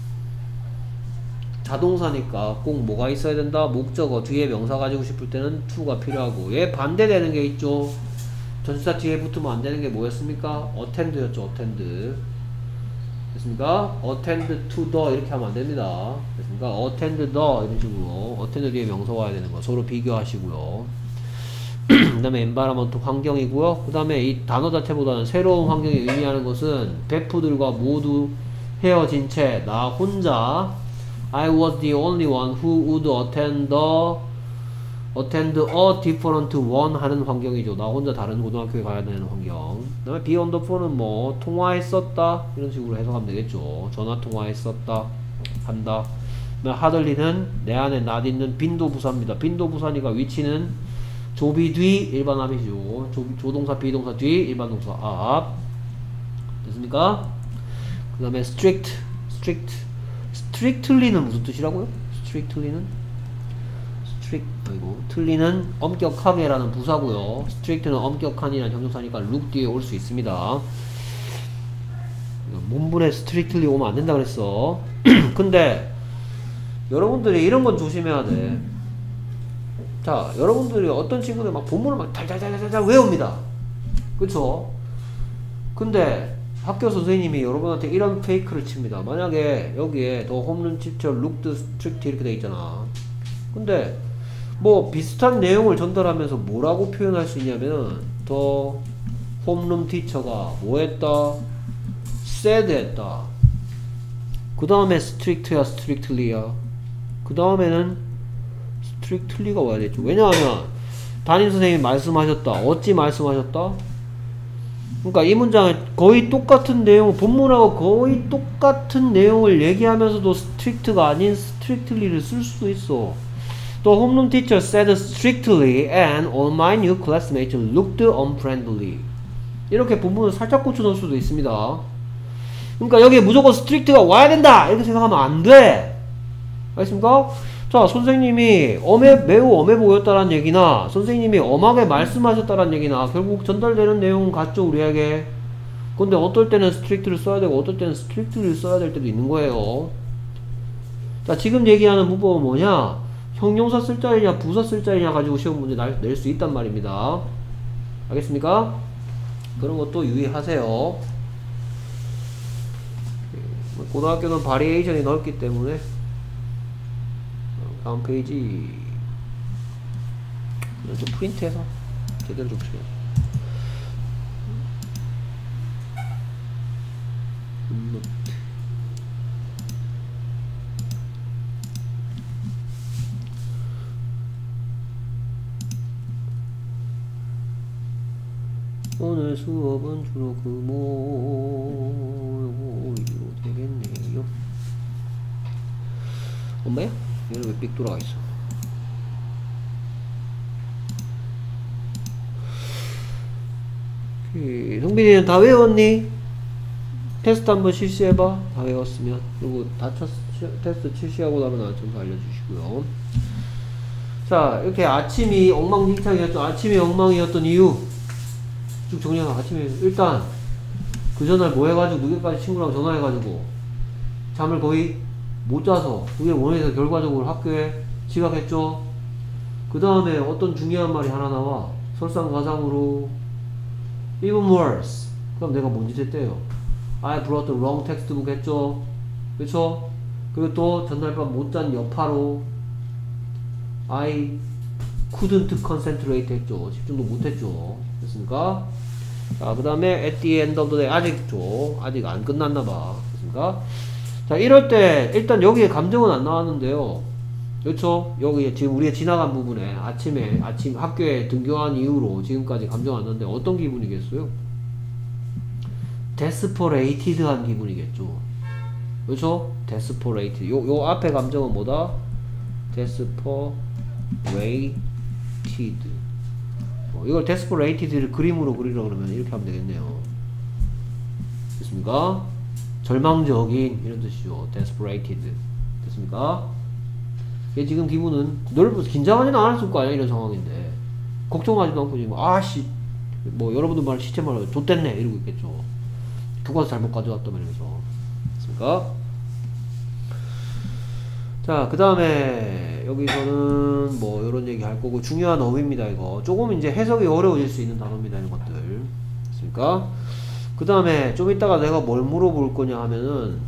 자동사니까 꼭 뭐가 있어야 된다? 목적어 뒤에 명사 가지고 싶을 때는 to가 필요하고, 얘 반대되는 게 있죠. 전치사 뒤에 붙으면 안 되는 게 뭐였습니까? attend였죠. attend. 됐습니까? attend to the 이렇게 하면 안 됩니다. 됐습니까? attend the 이런 식으로 attend 뒤에 명사 와야 되는 거 서로 비교하시고요. 그 다음에 environment 환경이고요. 그 다음에 이 단어 자체보다는 새로운 환경이 의미하는 것은 베프들과 모두 헤어진 채 나 혼자 I was the only one who would attend a different one 하는 환경이죠. 나 혼자 다른 고등학교에 가야 되는 환경. 그 다음에 be on the phone은 뭐 통화했었다 이런 식으로 해석하면 되겠죠. 전화 통화했었다 한다. 그 다음에 hardly는 내 안에 not 있는 빈도부사입니다. 빈도부사니까 위치는 조비 뒤 일반함이죠. 조동사 비동사 뒤 일반동사 앞. 됐습니까? 그 다음에 strictly는 무슨 뜻이라고요? 틀리는 엄격하게라는 부사고요. strict는 엄격한이라는 형용사니까 look 뒤에 올 수 있습니다. 문분에 strictly 오면 안 된다 그랬어. 근데 여러분들이 이런 건 조심해야 돼. 자, 여러분들이 어떤 친구들 막 본문을 막 달달달달달 외웁니다. 그쵸? 근데 학교 선생님이 여러분한테 이런 페이크를 칩니다. 만약에 여기에 더 홈런 칩처 looked strict 이렇게 돼 있잖아. 근데 뭐 비슷한 내용을 전달하면서 뭐라고 표현할 수 있냐면 더 홈룸 티처가 뭐 했다? said 했다. 그 다음에 strict야, strictly야. 그 다음에는 strictly가 와야 되죠. 왜냐하면 담임선생님이 말씀하셨다. 어찌 말씀하셨다? 그러니까 이 문장은 거의 똑같은 내용, 본문하고 거의 똑같은 내용을 얘기하면서도 strict가 아닌 strictly를 쓸 수도 있어. 또 홈룸 teacher said strictly and all my new classmates looked unfriendly. 이렇게 본문을 살짝 고쳐 넣을 수도 있습니다. 그러니까 여기에 무조건 strict가 와야 된다! 이렇게 생각하면 안 돼! 알겠습니까? 자, 선생님이 매우 엄해 보였다는 얘기나, 선생님이 엄하게 말씀하셨다는 얘기나, 결국 전달되는 내용은 같죠, 우리에게. 근데 어떨 때는 strict를 써야 되고, 어떨 때는 strict를 써야 될 때도 있는 거예요. 자, 지금 얘기하는 문법은 뭐냐? 형용사 쓸 자리냐, 부사 쓸 자리냐 가지고 시험 문제 낼 수 있단 말입니다. 알겠습니까? 그런 것도 유의하세요. 고등학교는 바리에이션이 넓기 때문에. 다음 페이지 좀 프린트해서 제대로 좀 칠게요. 오늘 수업은 주로 금요일로 되겠네요. 엄마야? 얘는 왜 삑 돌아가 있어? 성빈이는 다 외웠니? 테스트 한번 실시해봐. 다 외웠으면. 그리고 다 테스트 실시하고 나면 나한테 좀 알려주시고요. 자, 이렇게 아침이 엉망진창이었죠. 아침이 엉망이었던 이유 쭉 정리하면 아침에 일단 그 전날 뭐 해가지고 늦게까지 친구랑 전화해가지고 잠을 거의 못 자서 그게 원해서 결과적으로 학교에 지각했죠. 그 다음에 어떤 중요한 말이 하나 나와. 설상가상으로 even worse. 그럼 내가 뭔 짓 했대요? I brought the wrong textbook 했죠. 그쵸? 그리고 또 전날 밤 못 잔 여파로 I couldn't concentrate 했죠. 집중도 못 했죠. 됐습니까? 자, 그 다음에 at the end of the day 아직 안 끝났나봐. 됐습니까? 자, 이럴 때 일단 여기에 감정은 안 나왔는데요. 그렇죠? 여기 지금 우리가 지나간 부분에 아침 학교에 등교한 이후로 지금까지 감정 안 나는데 어떤 기분이겠어요? desperate한 기분이겠죠. 그렇죠? desperate. 요 앞에 감정은 뭐다? desperated. 이걸 desperated를 그림으로 그리라 그러면 이렇게 하면 되겠네요. 됐습니까? 절망적인 이런 뜻이죠. desperate. 됐습니까? 얘 지금 기분은 긴장하지는 않았을 거 아니야. 이런 상황인데 걱정하지도 않고 지금 아씨 뭐 여러분들 말 시체 말로 좆됐네 이러고 있겠죠. 교과서 잘못 가져왔다 이러면서. 됐습니까? 자, 그 다음에 여기서는 뭐 이런 얘기 할 거고 중요한 어휘입니다. 이거 조금 이제 해석이 어려워질 수 있는 단어입니다. 이런 것들. 됐습니까? 그 다음에 좀 이따가 내가 뭘 물어볼 거냐 하면은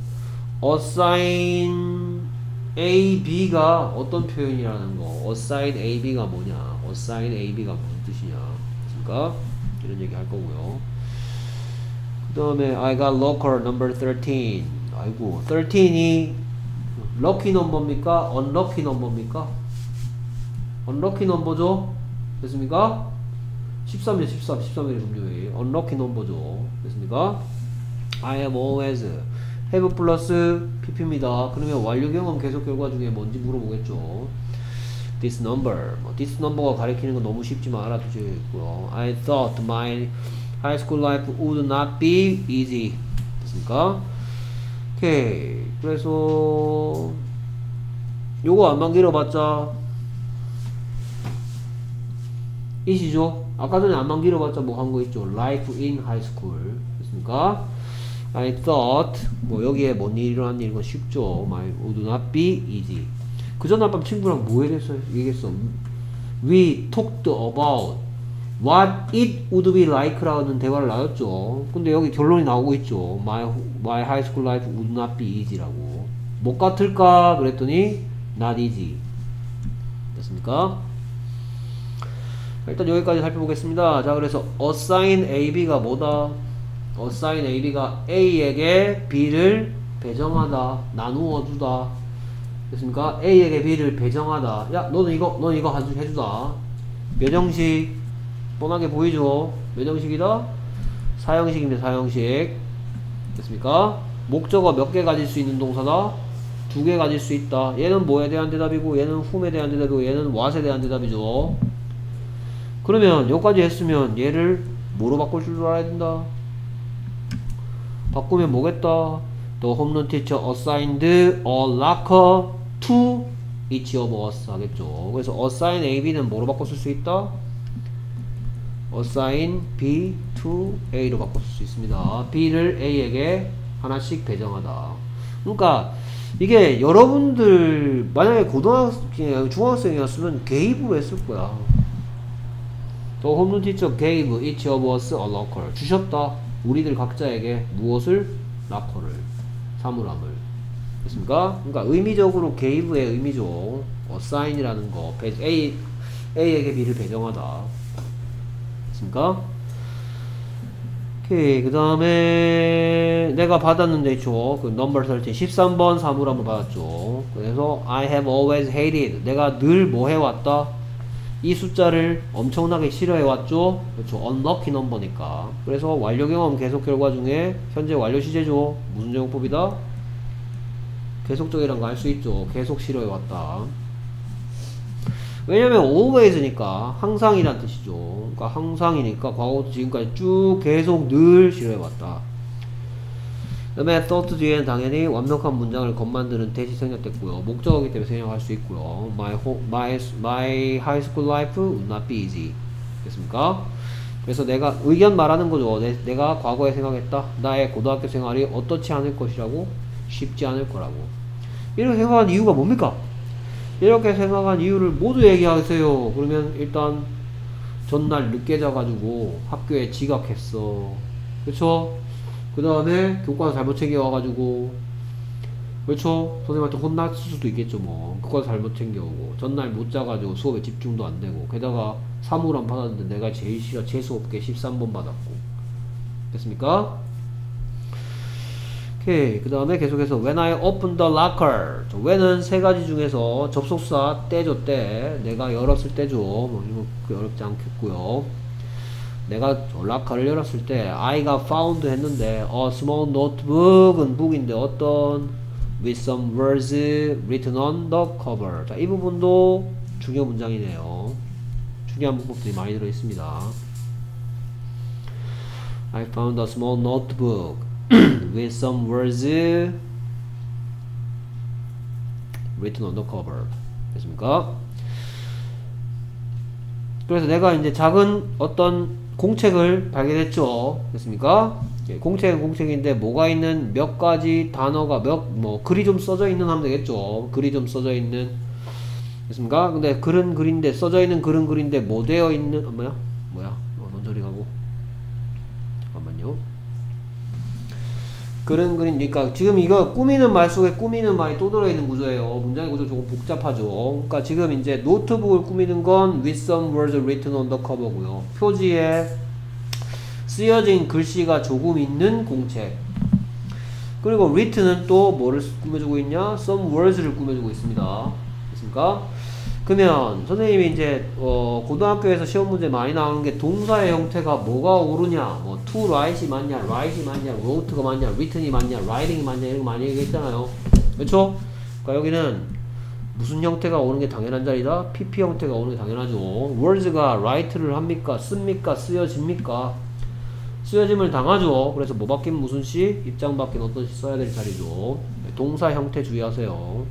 assign A, B가 어떤 표현이라는 거. assign A, B가 뭐냐. assign A, B가 무슨 뜻이냐. 됐습니까? 이런 얘기 할 거고요. 그 다음에 I got locker number 13. 아이고 13이 럭키 넘버입니까? 언럭키 넘버입니까? 언럭키 넘버죠? 됐습니까? 13일 13일 금요일 언럭키 넘버죠. 됐습니까? I am always have 플러스 pp입니다. 그러면 완료 경험 계속 결과 중에 뭔지 물어보겠죠. This number this number가 가리키는 건 너무 쉽지만 알아두시고요. I thought my high school life would not be easy. 됐습니까? 오케이. 그래서 요거 안만 길어봤자 이시죠? 아까 전에 안만 길어봤자 뭐 한 거 있죠? Life in high school. 됐습니까? I thought 뭐 여기에 뭔 일이 일어난 일은 쉽죠. My would not be easy. 그 전날 밤 친구랑 뭐 얘기했어? We talked about what it would be like라는 대화를 나눴죠. 근데 여기 결론이 나오고 있죠. My high school life would not be easy라고. 뭐 같을까? 그랬더니 not easy. 됐습니까? 일단 여기까지 살펴보겠습니다. 자, 그래서 assign AB가 뭐다? assign AB가 A에게 B를 배정하다, 나누어 주다. 됐습니까? A에게 B를 배정하다. 야, 너는 이거 해주다. 몇 형식? 뻔하게 보이죠? 몇 형식이다? 사형식입니다. 사형식. 됐습니까? 목적어 몇 개 가질 수 있는 동사다? 2개 가질 수 있다. 얘는 뭐에 대한 대답이고, 얘는 whom에 대한 대답이고, 얘는 what에 대한 대답이죠. 그러면 여기까지 했으면 얘를 뭐로 바꿀 줄 알아야 된다. 바꾸면 뭐겠다? The home room teacher assigned a locker to each of us 하겠죠. 그래서 assign AB는 뭐로 바꿔 쓸 수 있다? assign B to A로 바꿔 쓸 수 있습니다. B를 A에게 하나씩 배정하다. 그러니까 이게 여러분들 만약에 고등학생, 중학생이었으면 gave로 했을 거야. The home room teacher gave each of us a locker. 주셨다. 우리들 각자에게 무엇을? 락커를. 사물함을. 됐습니까? 그러니까 의미적으로 gave의 의미죠. assign이라는 거. A에게 B를 배정하다. 됐습니까? 오케이. 그 다음에 내가 받았는데 있죠. 그 넘버 13 13번 사물함을 받았죠. 그래서 I have always hated. 내가 늘 뭐 해왔다? 이 숫자를 엄청나게 싫어해왔죠. 그렇죠. unlucky number니까. 그래서 완료 경험 계속 결과 중에 현재 완료 시제죠. 무슨 제공법이다? 계속적이란 거 알 수 있죠. 계속 싫어해왔다. 왜냐면 always니까 항상이란 뜻이죠. 그러니까 항상이니까 과거부터 지금까지 쭉 계속 늘 싫어해왔다. 그 다음에 thought 뒤에는 당연히 완벽한 문장을 겉만드는 대시 생략됐고요. 목적어기 때문에 생략할 수 있고요. My high school life would not be easy. 됐습니까? 그래서 내가 의견 말하는 거죠. 내가 과거에 생각했다. 나의 고등학교 생활이 어떻지 않을 것이라고? 쉽지 않을 거라고. 이렇게 생각한 이유가 뭡니까? 이렇게 생각한 이유를 모두 얘기하세요. 그러면 일단 전날 늦게 자가지고 학교에 지각했어. 그쵸? 그 다음에 교과서 잘못 챙겨와가지고, 그렇죠? 선생님한테 혼났을 수도 있겠죠. 뭐 교과서 잘못 챙겨오고 전날 못 자가지고 수업에 집중도 안 되고, 게다가 사물함 받았는데 내가 제일 싫어 재수없게 13번 받았고. 됐습니까? 오케이. 그 다음에 계속해서 when I opened the locker. when은 세 가지 중에서 접속사 때죠. 때. 내가 열었을 때죠. 뭐 이거 어렵지 않겠고요. 내가 락커를 열었을 때 I가 found 했는데 a small notebook은 book인데 어떤 with some words written on the cover. 자, 이 부분도 중요 문장이네요. 중요한 문법들이 많이 들어있습니다. I found a small notebook with some words written on the cover. 됐습니까? 그래서 내가 이제 작은 어떤 공책을 발견했죠. 됐습니까? 공책은 공책인데 뭐가 있는 몇 가지 단어가 뭐 글이 좀 써져 있는 하면 되겠죠. 글이 좀 써져 있는. 됐습니까? 근데 글은 글인데 써져 있는 글은 글인데 뭐 되어 있는 뭐야? 논소리 가고. 잠깐만요. 글은 글이니까 지금 이거 꾸미는 말 속에 꾸미는 말이 또 들어있는 구조예요. 문장의 구조 조금 복잡하죠. 그러니까 지금 이제 노트북을 꾸미는 건 with some words written on the cover고요. 표지에 쓰여진 글씨가 조금 있는 공책. 그리고 written은 또 뭐를 꾸며주고 있냐? some words를 꾸며주고 있습니다. 됐습니까? 그러면 선생님이 이제 고등학교에서 시험 문제 많이 나오는 게 동사의 형태가 뭐가 오르냐, 뭐 to write이 맞냐, write이 맞냐, wrote가 맞냐, written이 맞냐, writing이 맞냐, 이런 거 많이 얘기했잖아요. 그렇죠? 그러니까 여기는 무슨 형태가 오는 게 당연한 자리다? PP 형태가 오는 게 당연하죠. words가 write를 합니까? 씁니까? 쓰여집니까? 쓰여짐을 당하죠. 그래서 뭐 바뀐 무슨 시? 입장 바뀐 어떤 시 써야 될 자리죠. 동사 형태 주의하세요.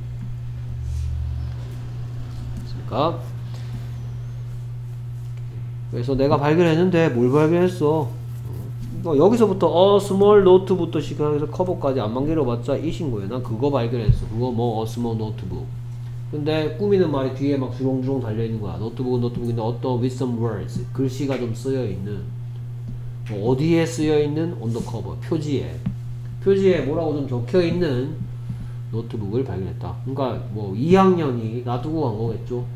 그래서 내가 발견했는데 뭘 발견했어? 여기서부터 small note부터 시작해서 커버까지 안만 길어봤자 이신 거예요. 난 그거 발견했어. 그거 뭐 small notebook. 근데 꾸미는 말이 뒤에 막 주렁주렁 달려있는 거야. 노트북은 노트북인데 어떤 with some words, 글씨가 좀 쓰여있는, 어디에 쓰여있는 on the cover, 표지에 뭐라고 좀 적혀있는 노트북을 발견했다. 그러니까 뭐 2학년이 놔두고 간 거겠죠.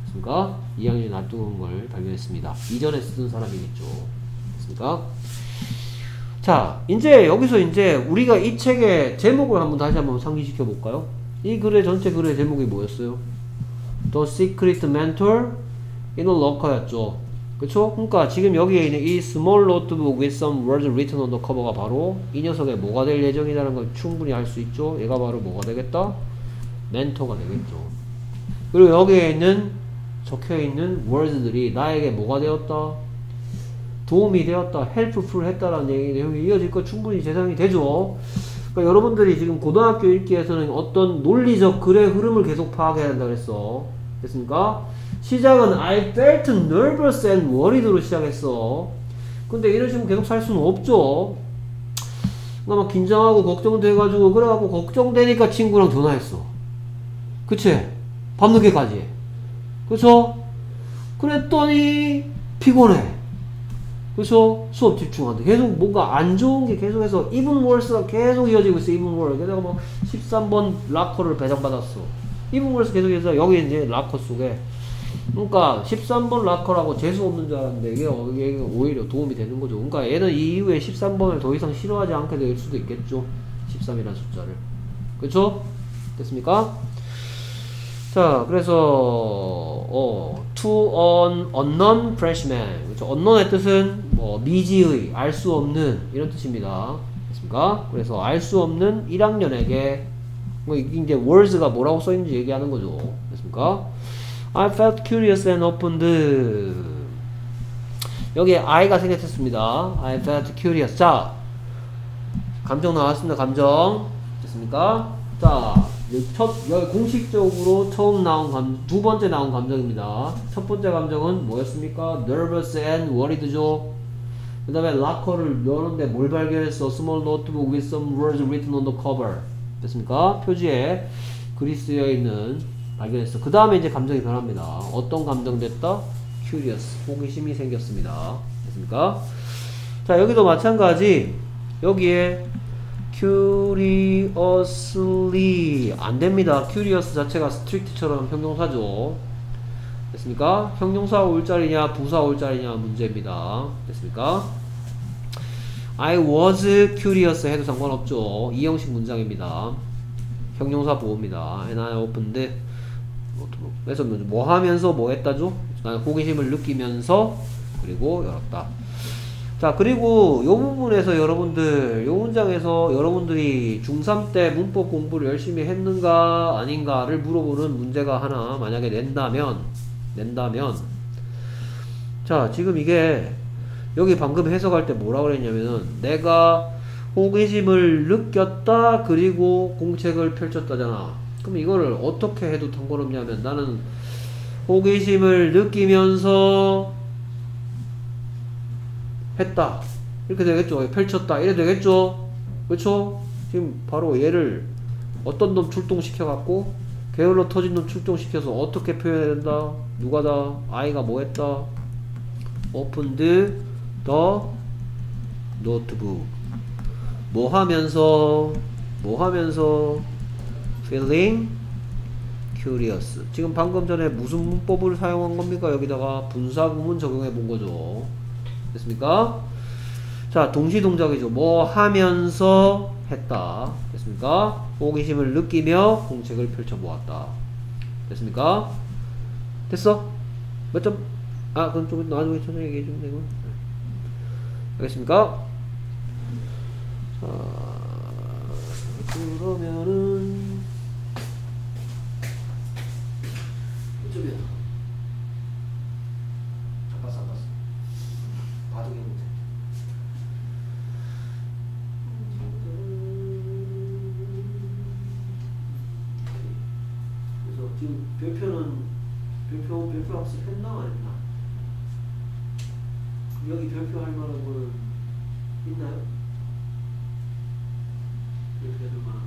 됐습니까? 2학년에 놔둔 걸 발견했습니다. 이전에 쓰던 사람이겠죠. 됐습니까? 자, 이제 여기서 이제 우리가 이 책의 제목을 한번 다시 한번 상기시켜 볼까요? 이 글의 전체 글의 제목이 뭐였어요? The Secret Mentor in a Locker였죠. 그쵸? 그러니까 지금 여기에 있는 이 small notebook with some words written on the cover가 바로 이 녀석의 뭐가 될 예정이라는 걸 충분히 알 수 있죠. 얘가 바로 뭐가 되겠다? 멘토가 되겠죠. 그리고 여기에 있는 적혀있는 words들이 나에게 뭐가 되었다? 도움이 되었다, helpful 했다라는 내용이 이어질 거 충분히 예상이 되죠. 그러니까 여러분들이 지금 고등학교 읽기에서는 어떤 논리적 글의 흐름을 계속 파악해야 한다 그랬어. 됐습니까? 시작은 I felt nervous and worried로 시작했어. 근데 이런 식으로 계속 살 수는 없죠. 그러니까 막 긴장하고 걱정돼가지고 그래갖고 걱정되니까 친구랑 전화했어. 그치? 밤늦게까지. 그쵸? 그랬더니 피곤해. 그래서 수업 집중한다. 계속 뭔가 안 좋은 게 계속해서 even worse가 계속 이어지고 있어. even worse. 그래서 뭐 13번 락커를 배정받았어. even worse 계속해서 여기 이제 락커 속에. 그러니까 13번 락커라고 재수 없는 줄 알았는데 이게 오히려 도움이 되는 거죠. 그러니까 얘는 이 이후에 13번을 더 이상 싫어하지 않게 될 수도 있겠죠. 13이라는 숫자를. 그쵸? 됐습니까? 자, 그래서 to an unknown freshman. 그렇죠? unknown의 뜻은 뭐 미지의, 알 수 없는 이런 뜻입니다. 됐습니까? 그래서 알 수 없는 1학년에게 뭐 이제 words가 뭐라고 써 있는지 얘기하는 거죠. 됐습니까? I felt curious and opened. 여기에 I가 생략했습니다. I felt curious. 자, 감정 나왔습니다. 감정. 됐습니까? 자, 여기 공식적으로 처음 나온 두 번째 나온 감정입니다. 첫 번째 감정은 뭐였습니까? nervous and worried죠. 그 다음에 락커를 여는데 뭘 발견했어? small notebook with some words written on the cover. 됐습니까? 표지에 글이 쓰여 있는 발견했어. 그 다음에 이제 감정이 변합니다. 어떤 감정 됐다? curious. 호기심이 생겼습니다. 됐습니까? 자, 여기도 마찬가지. 여기에 curiously 안 됩니다. curious 자체가 strict처럼 형용사죠. 됐습니까? 형용사 올 자리냐 부사 올 자리냐 문제입니다. 됐습니까? I was curious 해도 상관없죠. 이 형식 문장입니다. 형용사 보호입니다. And I opened. 그래서 뭐 하면서 뭐 했다죠? 나는 호기심을 느끼면서 그리고 열었다. 자, 그리고 요 부분에서 여러분들, 요 문장에서 여러분들이 중3 때 문법 공부를 열심히 했는가 아닌가를 물어보는 문제가 하나 만약에 낸다면 자, 지금 이게 여기 방금 해석할 때 뭐라 그랬냐면은 내가 호기심을 느꼈다 그리고 공책을 펼쳤다잖아. 그럼 이거를 어떻게 해도 상관없냐면 나는 호기심을 느끼면서 했다 이렇게 되겠죠. 펼쳤다 이래 되겠죠. 그렇죠? 지금 바로 얘를 어떤 놈 출동시켜 갖고 게을러 터진 놈 출동시켜서 어떻게 표현해야 된다. 누가다? 아이가 뭐 했다? opened the notebook. 뭐 하면서 feeling curious. 지금 방금 전에 무슨 문법을 사용한 겁니까? 여기다가 분사구문 적용해 본 거죠. 됐습니까? 자, 동시동작이죠. 뭐 하면서 했다. 됐습니까? 호기심을 느끼며 공책을 펼쳐보았다. 됐습니까? 됐어? 몇 점? 아, 그럼 좀 나중에 천천히 얘기해 주면 되고. 알겠습니까? 자, 그러면은 이쪽이야. 안 봤어. 바둑의 문제. 그래서 지금 별표 학습했나 안 했나? 여기 별표할 만한 거는 있나요? 별표해둘 만한 거.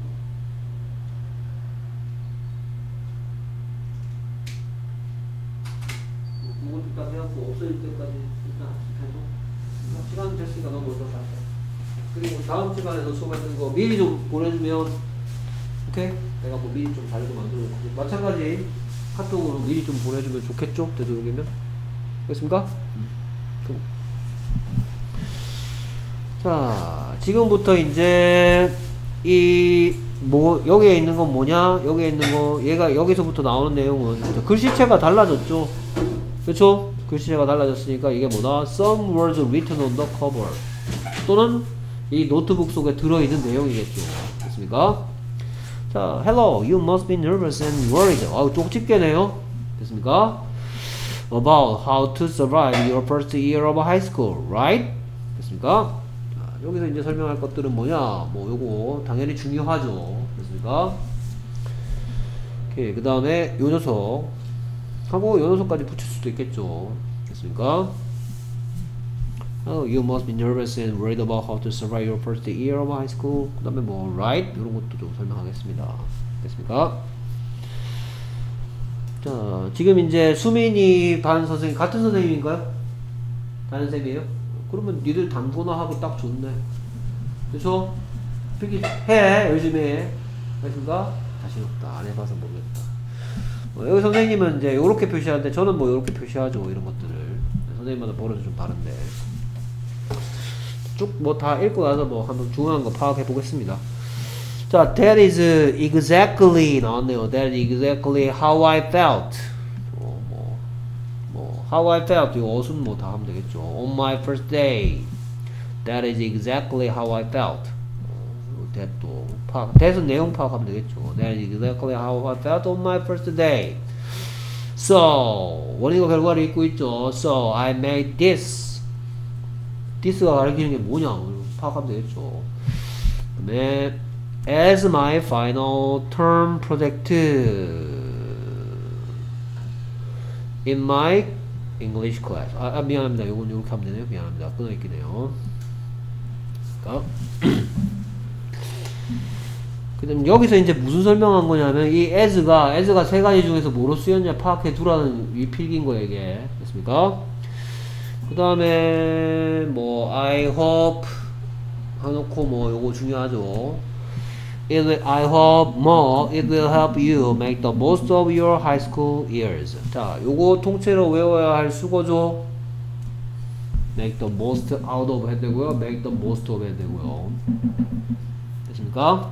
무겁까지 해갖고 없어질 때까지 일단 해줘. 시간 됐으니까 너 먼저 가. 그리고 다음 시간에 너 수업했는 거 미리 좀 보내주면 오케이? 내가 뭐 미리 좀 자료 좀 만들어 놓고 마찬가지 카톡으로 미리 좀 보내주면 좋겠죠? 되도록이면. 알겠습니까? 자, 지금부터 이제 여기에 있는 건 뭐냐? 여기에 있는 거, 얘가 여기서부터 나오는 내용은 글씨체가 달라졌죠? 그쵸? 글씨체가 달라졌으니까 이게 뭐다? Some words written on the cover. 또는 이 노트북 속에 들어있는 내용이겠죠. 됐습니까? 자, hello, you must be nervous and worried. 아우, 쪽집게네요. 됐습니까? About how to survive your first year of high school, right? 됐습니까? 자, 여기서 이제 설명할 것들은 뭐냐? 뭐, 요거, 당연히 중요하죠. 됐습니까? 오케이, 그 다음에 요 녀석 하고 요 녀석까지 붙일 수도 있겠죠. 됐습니까? Oh, you must be nervous and worried about how to survive your first year of high school. 그 다음에 뭐, right? 이런 것도 좀 설명하겠습니다. 됐습니까? 자, 지금 이제 수민이 반 선생님, 같은 선생님인가요? 다른 쌤이에요? 그러면 니들 단거나 하기 딱 좋네. 그쵸? 필기 해, 열심히 해. 알겠습니까? 자신 없다. 안 해봐서 모르겠다. 여기 선생님은 이제 요렇게 표시하는데, 저는 뭐 요렇게 표시하죠. 이런 것들을. 선생님마다 버릇이 좀 다른데. 쭉 뭐 다 읽고 나서 뭐 한번 중요한 거 파악해 보겠습니다. 자, that is exactly 나왔네요. That is exactly how I felt. how I felt. 이거 어순 뭐 다 하면 되겠죠. On my first day. That is exactly how I felt. that 또 파악. that은 내용 파악하면 되겠죠. That is exactly how I felt on my first day. So 원인과 결과를 읽고 있죠. So I made this. this가 가리키는 게 뭐냐 파악하면 되겠죠. 그다음에 as my final term project in my English class. 미안합니다. 요건 요렇게 하면 되네요. 미안합니다. 끊어있기네요. 그 다음 여기서 이제 무슨 설명한 거냐면 이 as가 세 가지 중에서 뭐로 쓰였냐 파악해 두라는 이 필기인 거예요. 이게 됐습니까? 그 다음에 뭐 I hope 해놓고 뭐 요거 중요하죠. I hope more it will help you make the most of your high school years. 자, 요거 통째로 외워야 할 수거죠. make the most out of 해야 되고요. make the most of 해야 되고요. 됐습니까?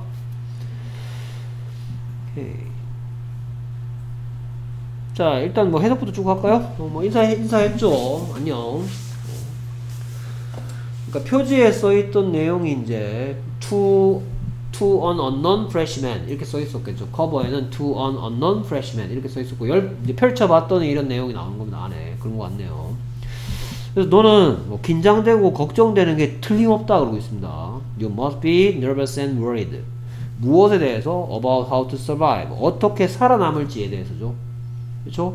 오케이. 자, 일단 뭐 해석부터 쭉 할까요? 뭐 인사했죠. 안녕. 그러니까 표지에 써있던 내용이 이제 to an unknown freshman 이렇게 써있었겠죠. 커버에는 to an unknown freshman 이렇게 써있었고 이제 펼쳐봤더니 이런 내용이 나오는 겁니다. 안에 그런 거 같네요. 그래서 너는 뭐 긴장되고 걱정되는 게 틀림없다 그러고 있습니다. You must be nervous and worried. 무엇에 대해서? About how to survive. 어떻게 살아남을지에 대해서죠. 그쵸?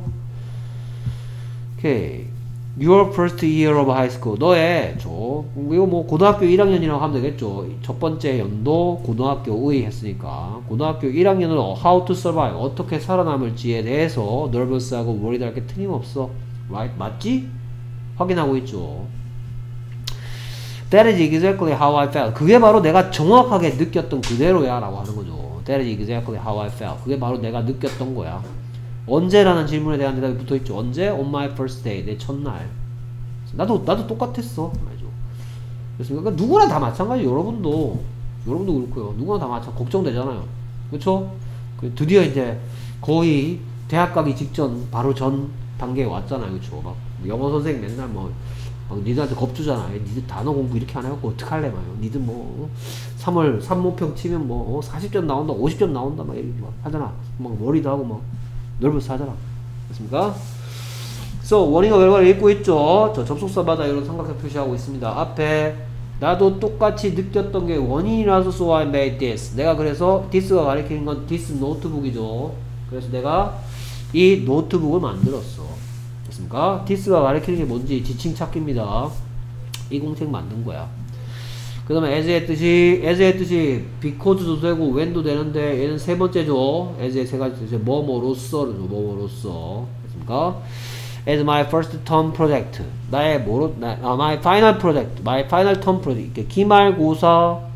오케이. Your first year of high school. 너의, 이거 뭐 고등학교 1학년이라고 하면 되겠죠. 첫 번째 연도 고등학교의 했으니까. 고등학교 1학년으로 how to survive. 어떻게 살아남을지에 대해서 nervous하고 worried 할 게 틀림없어. Right? 맞지? 확인하고 있죠. That is exactly how I felt. 그게 바로 내가 정확하게 느꼈던 그대로야 라고 하는 거죠. That is exactly how I felt. 그게 바로 내가 느꼈던 거야. 언제라는 질문에 대한 대답이 붙어있죠. 언제? On my first day. 내 첫날. 나도 똑같았어. 말이죠. 그러니까 누구나 다 마찬가지. 여러분도 그렇고요. 누구나 다 마찬가지. 걱정되잖아요. 그쵸? 드디어 이제 거의 대학 가기 직전 바로 전 단계에 왔잖아요. 그쵸? 막 영어 선생님 맨날 막 니들한테 겁주잖아. 니들 단어 공부 이렇게 안 해갖고 어떡할래 마요. 니들 뭐 3월 3모평 치면 뭐 40점 나온다 50점 나온다 막 이렇게 막 하잖아. 막 머리도 하고 막 넓어서 하잖아. 됐습니까? So 원인과 결과를 읽고 있죠. 저 접속사마다 이런 삼각형 표시하고 있습니다. 앞에 나도 똑같이 느꼈던 게 원인이라서 so I made this. 내가 그래서 this가 가리키는 건 this 노트북이죠. 그래서 내가 이 노트북을 만들었어. 됐습니까? this가 가리키는 게 뭔지 지칭 찾기입니다. 이 공책 만든 거야. 그 다음에 as의 뜻이 because도 되고 when도 되는데 얘는 세 번째죠. as의 세 가지 뜻이 뭐뭐로써 됐습니까? as my first term project 나의 my final project my final term project 기말고사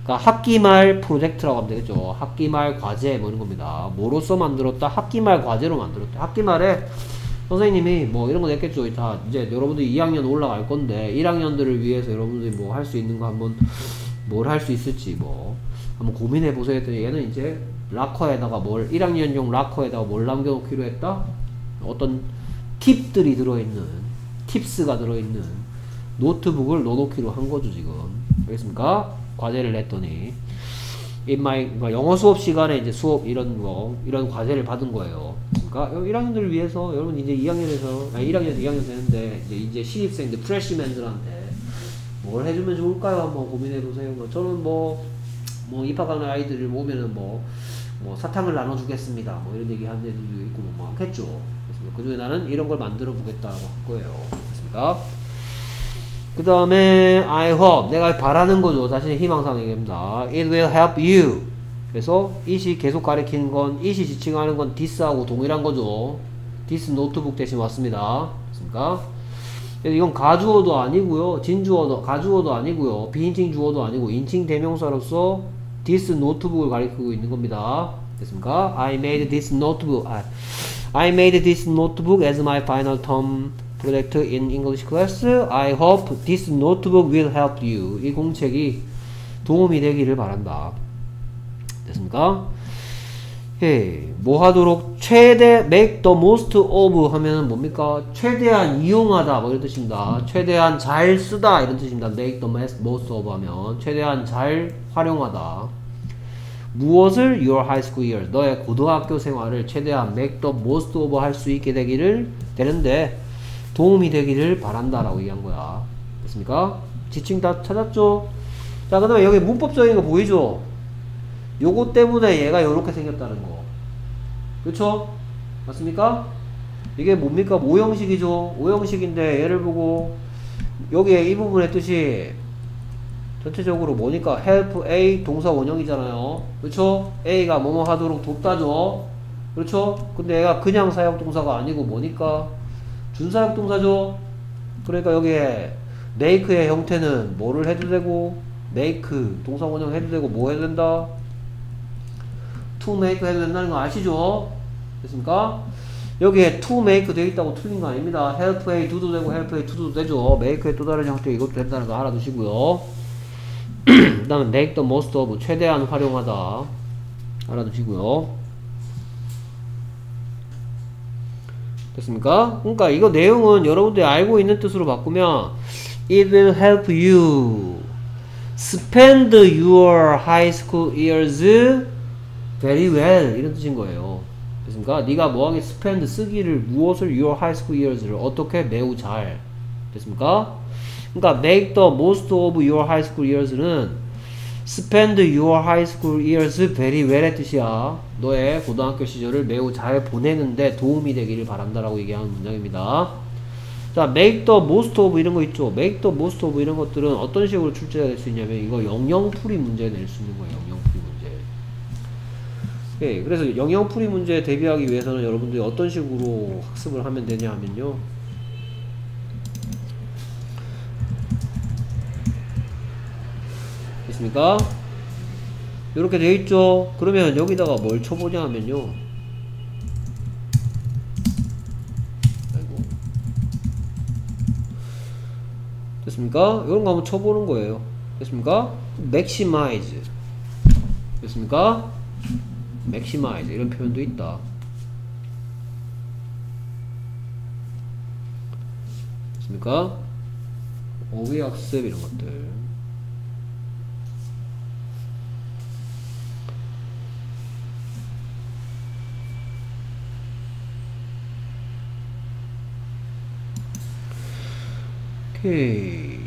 그러니까 학기말 프로젝트라고 하면 되겠죠. 학기말 과제 뭐 이런 겁니다. 뭐로써 만들었다? 학기말 과제로 만들었다. 학기말에 선생님이 뭐 이런 거 냈겠죠. 다 이제 여러분들이 2학년 올라갈 건데 1학년들을 위해서 여러분들이 뭐 할 수 있는 거 한번 뭘 할 수 있을지 뭐 한번 고민해 보세요 했더니 얘는 이제 락커에다가 뭘 1학년용 락커에다가 뭘 남겨놓기로 했다? 어떤 팁들이 들어있는 팁스가 들어있는 노트북을 넣어놓기로 한 거죠 지금. 알겠습니까? 과제를 냈더니 그러니까 영어 수업 시간에 이제 수업 이런 과제를 받은 거예요. 그러니까 1학년들을 위해서 여러분 이제 2학년에서 1학년에서 2학년 되는데 이제 신입생들 프레시맨들한테 뭘 해주면 좋을까요? 한번 고민해 보세요. 저는 뭐 입학하는 아이들을 오면은 뭐 사탕을 나눠주겠습니다. 뭐 이런 얘기 하는 애들도 있고 뭐 많겠죠. 그 중에 나는 이런 걸 만들어 보겠다고 할 거예요. 됐습니까? 그 다음에 I hope 내가 바라는 거죠. 자신의 희망사항 얘기합니다. It will help you. 그래서 it이 계속 가리키는 건 it이 지칭하는 건 this하고 동일한 거죠. this 노트북 대신 왔습니다. 됐습니까? 그래서 이건 가주어도 아니고요. 진주어도 가주어도 아니고요. 비인칭 주어도 아니고 인칭 대명사로서 this 노트북을 가리키고 있는 겁니다. 됐습니까? I made this notebook as my final term project in English class. I hope this notebook will help you. 이 공책이 도움이 되기를 바란다. 됐습니까? 뭐 하도록 최대 make the most of 하면은 뭡니까? 최대한 이용하다 뭐 이런 뜻입니다. 최대한 잘 쓰다 이런 뜻입니다. make the most of 하면 최대한 잘 활용하다. 무엇을 your high school years 너의 고등학교 생활을 최대한 make the most of 할 수 있게 되는데 도움이 되기를 바란다 라고 얘기한 거야. 됐습니까? 지칭 다 찾았죠? 자, 그 다음에 여기 문법적인 거 보이죠? 요거 때문에 얘가 요렇게 생겼다는 거. 그쵸? 맞습니까? 이게 뭡니까? 오형식이죠? 오형식인데 얘를 보고 여기에 이 부분의 뜻이 전체적으로 뭐니까 help A 동사 원형이잖아요. 그쵸? A가 뭐뭐 하도록 돕다죠? 그렇죠? 근데 얘가 그냥 사역동사가 아니고 뭐니까? 준사역동사죠? 그러니까 여기에 make의 형태는 뭐를 해도 되고 make 동사 원형 해도 되고 뭐 해도 된다? to make 해도 된다는 거 아시죠? 됐습니까? 여기에 to make 되어 있다고 틀린 거 아닙니다. help A do도 되고 help A to도 되죠. make의 또 다른 형태 이것도 된다는 거 알아두시고요. 그 다음에 make the most of 최대한 활용하다 알아두시고요. 됐습니까? 그러니까 이거 내용은 여러분들이 알고 있는 뜻으로 바꾸면 it will help you spend your high school years very well 이런 뜻인 거예요. 됐습니까? 네가 뭐하게 spend 쓰기를 무엇을 your high school years를 어떻게 매우 잘 됐습니까? 그러니까 make the most of your high school years는 spend your high school years very well의 뜻이야. 너의 고등학교 시절을 매우 잘 보내는데 도움이 되기를 바란다라고 얘기하는 문장입니다. 자, make the most of 이런 거 있죠. make the most of 이런 것들은 어떤 식으로 출제가 될 수 있냐면 이거 영영풀이 문제 낼 수 있는 거예요. 영영풀이 문제. 예, 그래서 영영풀이 문제에 대비하기 위해서는 여러분들이 어떤 식으로 학습을 하면 되냐 하면요. 됐습니까? 이렇게 되어 있죠. 그러면 여기다가 뭘 쳐보냐 하면요. 아이고. 됐습니까? 이런 거 한번 쳐보는 거예요. 됐습니까? maximize. 됐습니까? maximize 이런 표현도 있다. 됐습니까? 어휘학습 이런 것들. 오케이.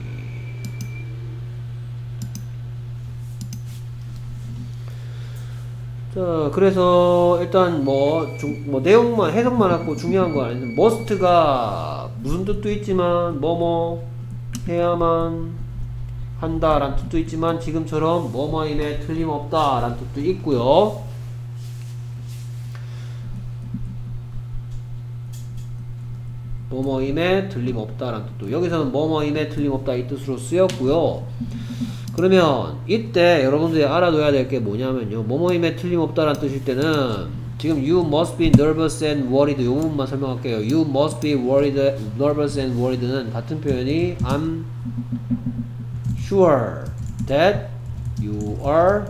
자, 그래서 일단 뭐 내용만 해석만 하고 중요한 거 아닌데 must가 무슨 뜻도 있지만 뭐뭐 해야만 한다 라는 뜻도 있지만 지금처럼 뭐뭐임에 틀림없다 라는 뜻도 있고요. 뭐뭐임에 틀림없다라는 뜻도 여기서는 뭐뭐임에 틀림없다 이 뜻으로 쓰였고요. 그러면 이때 여러분들이 알아둬야 될 게 뭐냐면요. 뭐뭐임에 틀림없다라는 뜻일 때는 지금 you must be nervous and worried 요 부분만 설명할게요. you must be worried, nervous and worried는 같은 표현이 I'm sure that you are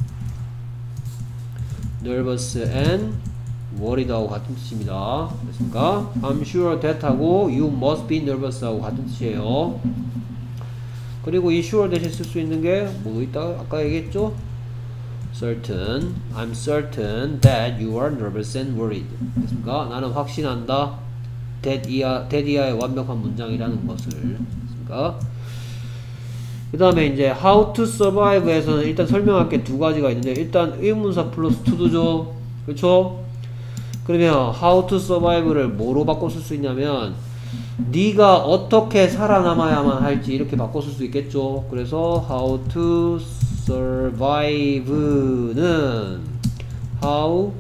nervous and worried 하고 같은 뜻입니다. 됐습니까? I'm sure that 하고 you must be nervous 하고 같은 뜻이에요. 그리고 이 sure 대신 쓸 수 있는 게 뭐 있다? 아까 얘기했죠? certain, I'm certain that you are nervous and worried. 됐습니까? 나는 확신한다. that 이하의 완벽한 문장이라는 것을. 됐습니까? 그 다음에 이제 how to survive에서는 일단 설명할 게 두 가지가 있는데 일단 의문사 플러스 to도죠. 그렇죠? 그러면 how to survive를 뭐로 바꿔 쓸 수 있냐면 네가 어떻게 살아남아야만 할지 이렇게 바꿔 쓸 수 있겠죠. 그래서 how to survive는 how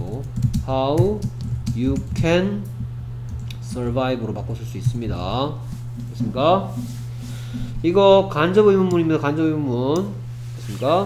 you can survive로 바꿔 쓸 수 있습니다. 됐습니까? 이거 간접 의문문입니다. 간접 의문문. 됐습니까?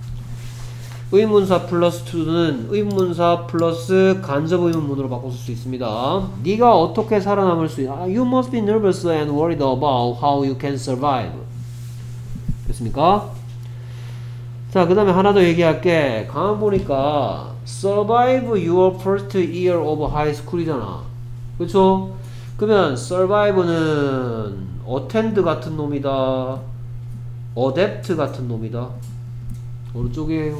의문사 플러스 to는 의문사 플러스 간접 의문문으로 바꿔 쓸 수 있습니다. 네가 어떻게 살아남을 수 있냐? You must be nervous and worried about how you can survive. 됐습니까? 자, 그 다음에 하나 더 얘기할게. 가만 보니까 survive your first year of high school이잖아. 그쵸? 그러면 survive는 attend 같은 놈이다. adapt 같은 놈이다. 어느 쪽이에요?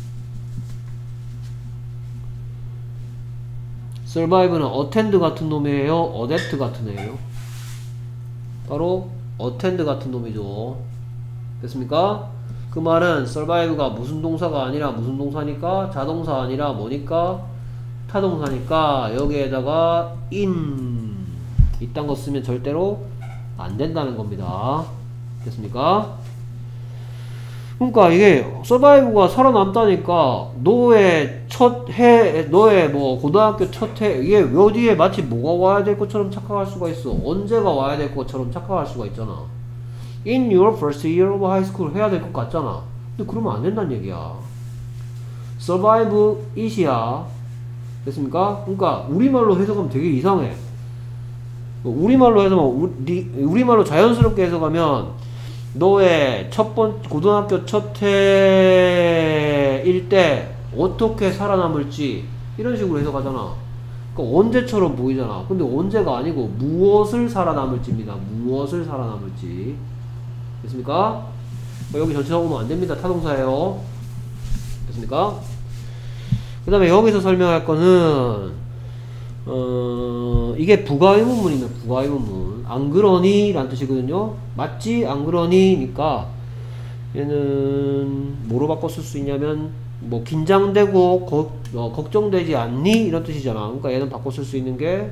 survive는 attend 같은 놈이에요? adapt 같은 애예요? 바로 attend 같은 놈이죠. 됐습니까? 그 말은 survive가 무슨 동사가 아니라 무슨 동사니까 자동사 아니라 뭐니까 타동사니까 여기에다가 in 이딴 거 쓰면 절대로 안 된다는 겁니다. 됐습니까? 그러니까 이게 서바이브가 살아남다니까 너의 첫 해, 너의 뭐 고등학교 첫 해, 이게 어디에 마치 뭐가 와야 될 것처럼 착각할 수가 있어. 언제가 와야 될 것처럼 착각할 수가 있잖아. In your first year of high school 해야 될 것 같잖아. 근데 그러면 안 된다는 얘기야. survive it이야. 됐습니까? 그러니까 우리말로 해석하면 되게 이상해. 우리말로 해석하면 우리말로 자연스럽게 해석하면 너의 고등학교 첫 해일 때 어떻게 살아남을지 이런 식으로 해석하잖아. 그러니까 언제처럼 보이잖아. 근데 언제가 아니고 무엇을 살아남을지입니다. 무엇을 살아남을지. 됐습니까? 여기 전체적으로 안 됩니다. 타동사예요. 됐습니까? 그 다음에 여기서 설명할 거는 이게 부가의문문이면 부가의문문. 안 그러니? 라는 뜻이거든요. 맞지? 안 그러니? 니까 얘는 뭐로 바꿔 쓸 수 있냐면 뭐 긴장되고 걱정되지 않니? 이런 뜻이잖아. 그러니까 얘는 바꿔 쓸 수 있는 게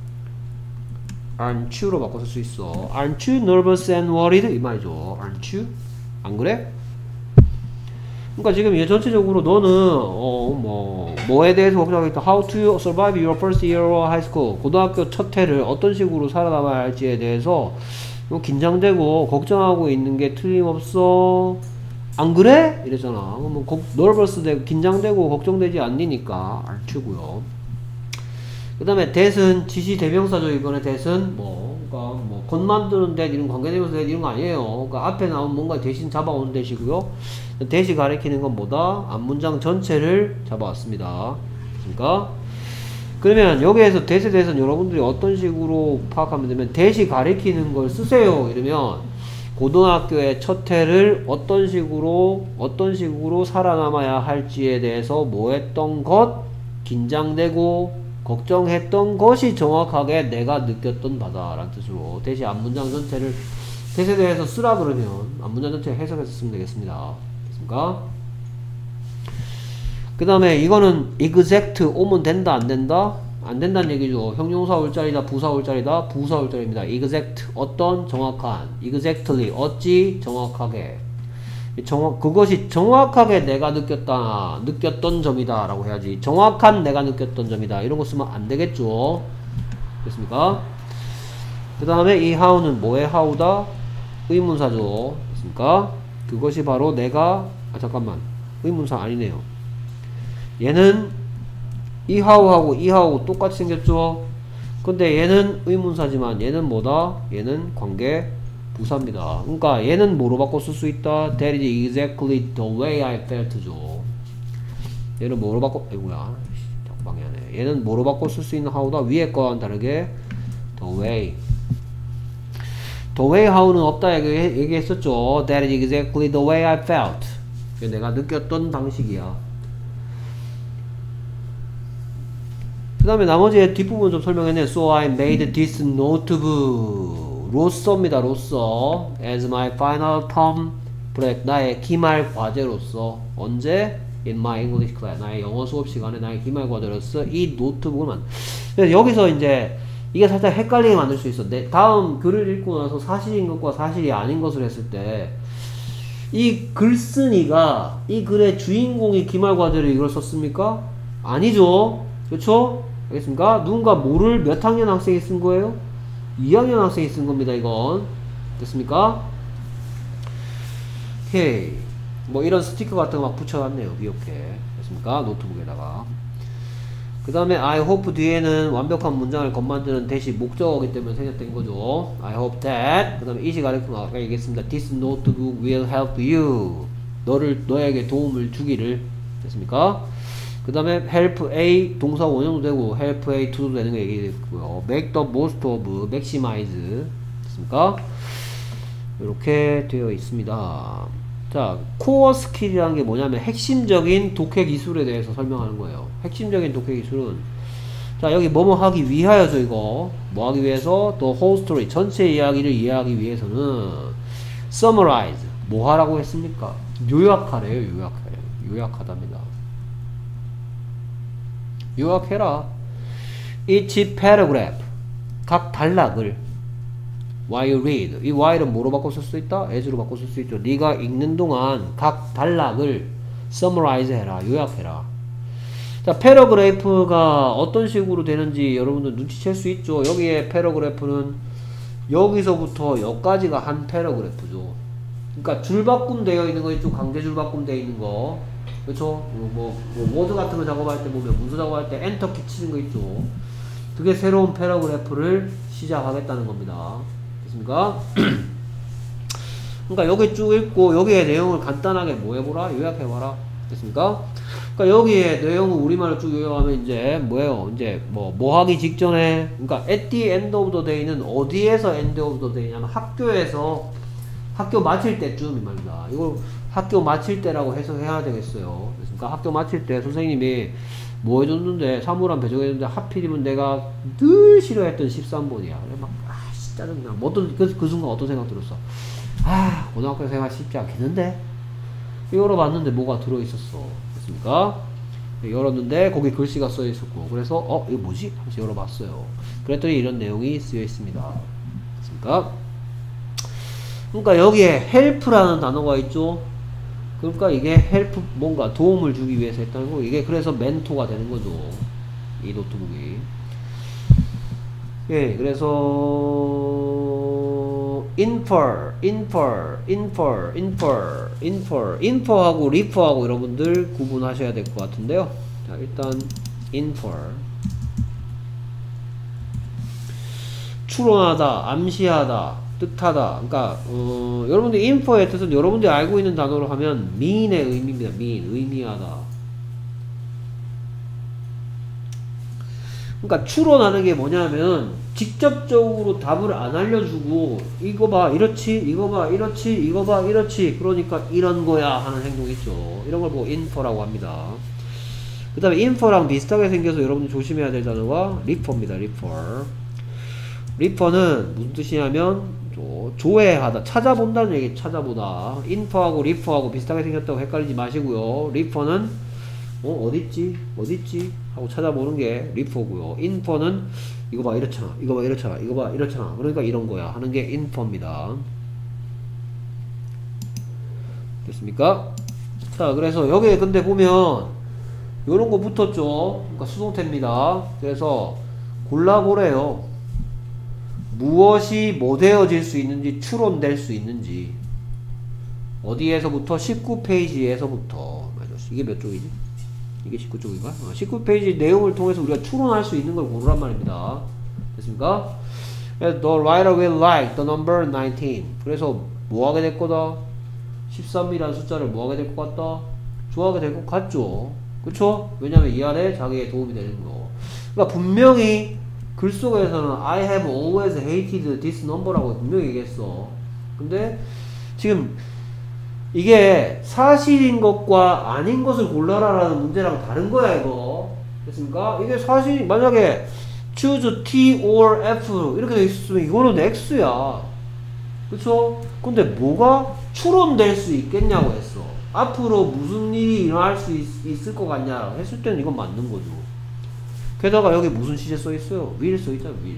aren't you로 바꿔 쓸 수 있어. aren't you nervous and worried? 이 말이죠. aren't you? 안 그래? 그러니까 지금 얘 전체적으로 너는 뭐에 대해서 걱정하겠다. How to survive your first year of high school. 고등학교 첫 해를 어떤 식으로 살아남아야 할지에 대해서 긴장되고 걱정하고 있는 게 틀림없어. 안 그래? 이랬잖아. 그러면 nervous 되고 긴장되고 걱정되지 않으니까 aren't you고요. 그 다음에 that은 지시 대명사죠. 이번에 that은 그러니까 건 만드는 that 이런 관계대명사 that 이런 거 아니에요. 그러니까 앞에 나온 뭔가 대신 잡아오는 that이고요. that이 가리키는 건 뭐다? 앞문장 전체를 잡아왔습니다. 그러니까 그러면 여기에서 that에 대해서는 여러분들이 어떤 식으로 파악하면 되면 that이 가리키는 걸 쓰세요. 이러면 고등학교의 첫 해를 어떤 식으로 살아남아야 할지에 대해서 뭐 했던 것, 긴장되고 걱정했던 것이 정확하게 내가 느꼈던 바다 라는 뜻으로 that이 앞문장 전체를 that에 대해서 쓰라 그러면 앞문장 전체 해석해서 쓰면 되겠습니다. 됐습니까? 그 다음에 이거는 exact 오면 된다 안 된다? 안 된다는 얘기죠. 형용사 올 자리다 부사 올 자리다 부사 올 자리입니다. exact 어떤 정확한 exactly 어찌 정확하게 그것이 정확하게 내가 느꼈던 점이다 라고 해야지. 정확한 내가 느꼈던 점이다 이런 거 쓰면 안 되겠죠. 됐습니까? 그 다음에 이 how는 뭐의 how다? 의문사죠. 됐습니까? 그것이 바로 내가, 잠깐만. 의문사 아니네요. 얘는 이 how하고 이 how하고 똑같이 생겼죠? 근데 얘는 의문사지만 얘는 뭐다? 얘는 관계 부사입니다. 그러니까 얘는 뭐로 바꿔 쓸 수 있다? That is exactly the way I felt죠. 얘는 뭐로 바꿔, 아이고야. 자꾸 방해하네. 얘는 뭐로 바꿔 쓸 수 있는 how다? 위에 거와는 다르게 the way. The way how는 없다 얘기했었죠. That is exactly the way I felt. 내가 느꼈던 방식이야. 그 다음에 나머지 뒷부분 좀 설명했네. So I made this notebook. 로서입니다. 로서. As my final term project. 나의 기말 과제로서. 언제? In my English class. 나의 영어 수업 시간에 나의 기말 과제로서 이 노트북을 그래서 여기서 이제 이게 살짝 헷갈리게 만들 수 있어. 다음 글을 읽고 나서 사실인 것과 사실이 아닌 것을 했을 때 이 글쓴이가 이 글의 주인공이 기말 과제로 이걸 썼습니까? 아니죠. 그렇죠? 알겠습니까? 누군가 뭐를 몇 학년 학생이 쓴 거예요? 2학년 학생이 쓴 겁니다. 이건 됐습니까? 오케이. 뭐 이런 스티커 같은 거 막 붙여놨네요. 이렇게 됐습니까? 노트북에다가. 그 다음에 I hope 뒤에는 완벽한 문장을 건만드는 대시 목적어기 때문에 생략된 거죠. I hope that. 그 다음에 이시 가르치면 아까 얘기했습니다. This notebook will help you. 너에게 도움을 주기를. 됐습니까? 그 다음에 help A 동사 원형도 되고 help A to도 되는 거 얘기했고요. make the most of, maximize. 됐습니까? 이렇게 되어 있습니다. 자, 코어 스킬이라는 게 뭐냐면 핵심적인 독해 기술에 대해서 설명하는 거예요. 핵심적인 독해 기술은 자, 여기 뭐뭐 하기 위하여죠. 이거 뭐 하기 위해서 the whole story 전체 이야기를 이해하기 위해서는 summarize 뭐 하라고 했습니까? 요약하래요. 요약하답니다. 요약해라. each paragraph 각 단락을 while you read. 이 while은 뭐로 바꿔 쓸 수 있다? as로 바꿔 쓸 수 있죠. 네가 읽는 동안 각 단락을 summarize 해라. 요약해라. 자, paragraph가 어떤 식으로 되는지 여러분들 눈치챌 수 있죠. 여기에 paragraph는 여기서부터 여기까지가 한 paragraph죠. 그러니까 줄바꿈 되어 있는 거 있죠. 강제 줄바꿈 되어 있는 거. 그렇죠? 워드 같은 거 작업할 때 보면 문서 작업할 때 엔터 키 치는 거 있죠. 그게 새로운 paragraph를 시작하겠다는 겁니다. 됐습니까? 그러니까 여기 쭉 읽고 여기에 내용을 간단하게 뭐 해보라? 요약해봐라. 됐습니까? 그러니까 여기에 내용을 우리말로 쭉 요약하면 이제 뭐예요? 이제 뭐 하기 직전에 그러니까 at the end of the day는 어디에서 end of the day냐면 학교에서 학교 마칠 때쯤 이 말입니다. 이걸 학교 마칠 때라고 해석해야 되겠어요. 그러니까 학교 마칠 때 선생님이 뭐 해줬는데 사물함 배정해줬는데 하필이면 내가 늘 싫어했던 13번이야. 그래 막 짜증나. 그 순간 어떤 생각 들었어? 아, 고등학교 생활 쉽지 않겠는데? 열어봤는데 뭐가 들어있었어. 됐습니까? 열었는데 거기 글씨가 써있었고 그래서 이거 뭐지? 하면서 열어봤어요. 그랬더니 이런 내용이 쓰여 있습니다. 됐습니까? 그러니까 여기에 help라는 단어가 있죠. 그러니까 이게 help 뭔가 도움을 주기 위해서 했다는 거. 이게 그래서 멘토가 되는 거죠. 이 노트북이. 예, 그래서 infer하고 refer하고 여러분들 구분하셔야 될 것 같은데요. 자, 일단 infer 추론하다, 암시하다, 뜻하다. 그러니까 여러분들 infer의 뜻은 여러분들이 알고 있는 단어로 하면 mean의 의미입니다. mean, 의미하다. 그러니까 추론하는 게 뭐냐면 직접적으로 답을 안 알려주고 이거 봐 이렇지 이거 봐 이렇지 이거 봐 이렇지 그러니까 이런 거야 하는 행동 있죠. 이런 걸 보고 infer라고 합니다. 그 다음에 infer랑 비슷하게 생겨서 여러분들 조심해야 될 단어가 refer입니다. refer는 무슨 뜻이냐면 조회하다 찾아본다는 얘기. 찾아보다. infer하고 refer하고 비슷하게 생겼다고 헷갈리지 마시고요. refer는 어딨지 하고 찾아보는 게 refer고요. infer는 이거 봐 이렇잖아 이거 봐 이렇잖아 이거 봐 이렇잖아 그러니까 이런 거야 하는 게 infer입니다. 됐습니까? 자, 그래서 여기에 근데 보면 요런 거 붙었죠. 그러니까 수동태입니다. 그래서 골라보래요. 무엇이 뭐 되어질 수 있는지 추론될 수 있는지 어디에서부터 19페이지에서부터 이게 몇 쪽이지? 이게 19쪽인가? 19페이지 내용을 통해서 우리가 추론할 수 있는 걸 고르란 말입니다. 됐습니까? The writer will like the number 19. 그래서 뭐 하게 될 거다? 13이라는 숫자를 뭐 하게 될 것 같다? 좋아하게 될 것 같죠? 그쵸? 왜냐면 이 안에 자기의 도움이 되는 거. 그러니까 분명히 글 속에서는 I have always hated this number라고 분명히 얘기했어. 근데 지금 이게 사실인 것과 아닌 것을 골라라라는 문제랑 다른 거야 이거. 됐습니까? 이게 사실 만약에 choose T or F 이렇게 돼 있으면 이거는 X야. 그쵸? 근데 뭐가 추론될 수 있겠냐고 했어. 앞으로 무슨 일이 일어날 수 있을 것 같냐 했을 때는 이건 맞는 거죠. 게다가 여기 무슨 시제 써있어요? will 써있잖아 will.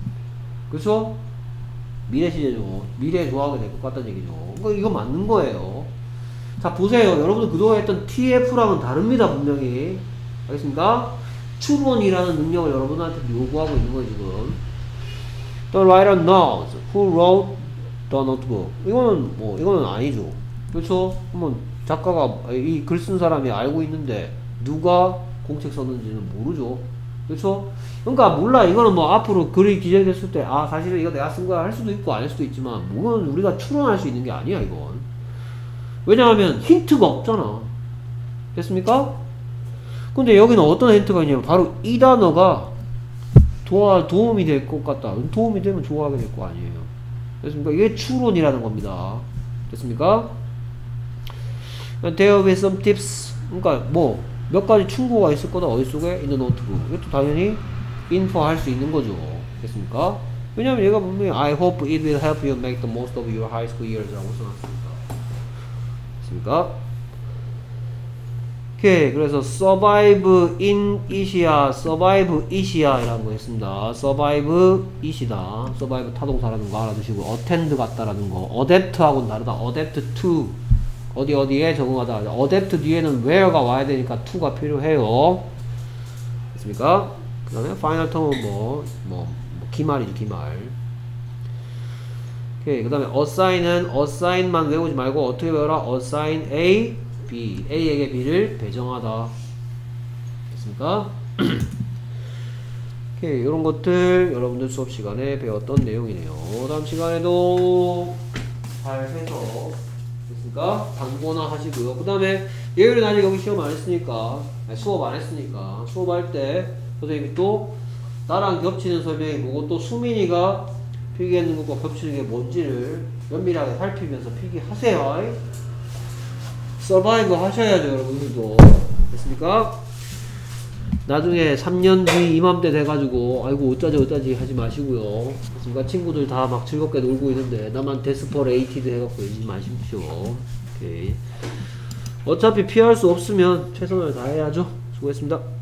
그쵸? 미래 시제죠. 미래에 좋아하게 될 것 같다는 얘기죠. 그러니까 이거 맞는 거예요. 자 보세요. 여러분들 그동안 했던 TF랑은 다릅니다. 분명히. 알겠습니까? 추론이라는 능력을 여러분한테 요구하고 있는 거예요 지금. The writer knows who wrote the notebook. 이거는 아니죠. 그렇죠? 그러면 작가가 이 글 쓴 사람이 알고 있는데 누가 공책 썼는지는 모르죠. 그렇죠? 그러니까 몰라. 이거는 뭐 앞으로 글이 기재됐을 때 아 사실은 이거 내가 쓴 거야 할 수도 있고 아닐 수도 있지만 뭐는 우리가 추론할 수 있는 게 아니야 이건. 왜냐하면 힌트가 없잖아. 됐습니까? 근데 여기는 어떤 힌트가 있냐면 바로 이 단어가 도움이 될 것 같다. 도움이 되면 좋아하게 될 거 아니에요. 됐습니까? 이게 추론이라는 겁니다. 됐습니까? There will be some tips. 그러니까 뭐 몇 가지 충고가 있을 거다. 어디 속에? In the notebook. 이것도 당연히 인포할 수 있는 거죠. 됐습니까? 왜냐면 얘가 분명히 I hope it will help you make the most of your high school years 라고 써놨습니다. 됐습니까? 오케이. 그래서 survive in it이야, survive it이야 이라는 거 했습니다. survive it이다. survive 타동사라는 거 알아두시고 attend 같다라는 거. adapt하고는 다르다. adapt to 어디에 적응하다. adapt 뒤에는 where가 와야 되니까 to가 필요해요. 됐습니까? 그 다음에 final term은 기말이죠, 기말. 오케이. 그 다음에 assign만 외우지 말고 어떻게 배워라? assign A, B. A에게 B를 배정하다. 됐습니까? 오케이. 이런 것들 여러분들 수업 시간에 배웠던 내용이네요. 다음 시간에도 잘 해서 됐습니까? 단고나 하시고요. 그 다음에 예율은 아직 여기 시험 안 했으니까, 수업 안 했으니까, 수업할 때 선생님이 또 나랑 겹치는 설명이 뭐고 또 수민이가 필기했는 것과 겹치는 게 뭔지를 면밀하게 살피면서 필기하세요. 서바이브 하셔야죠, 여러분들도. 됐습니까? 나중에 3년 뒤 이맘때 돼가지고 아이고 어쩌지 하지 마시고요. 됐습니까? 친구들 다 막 즐겁게 놀고 있는데 나만 데스퍼레이티드 해갖고 이러지 마십시오. 오케이. 어차피 피할 수 없으면 최선을 다해야죠. 수고했습니다.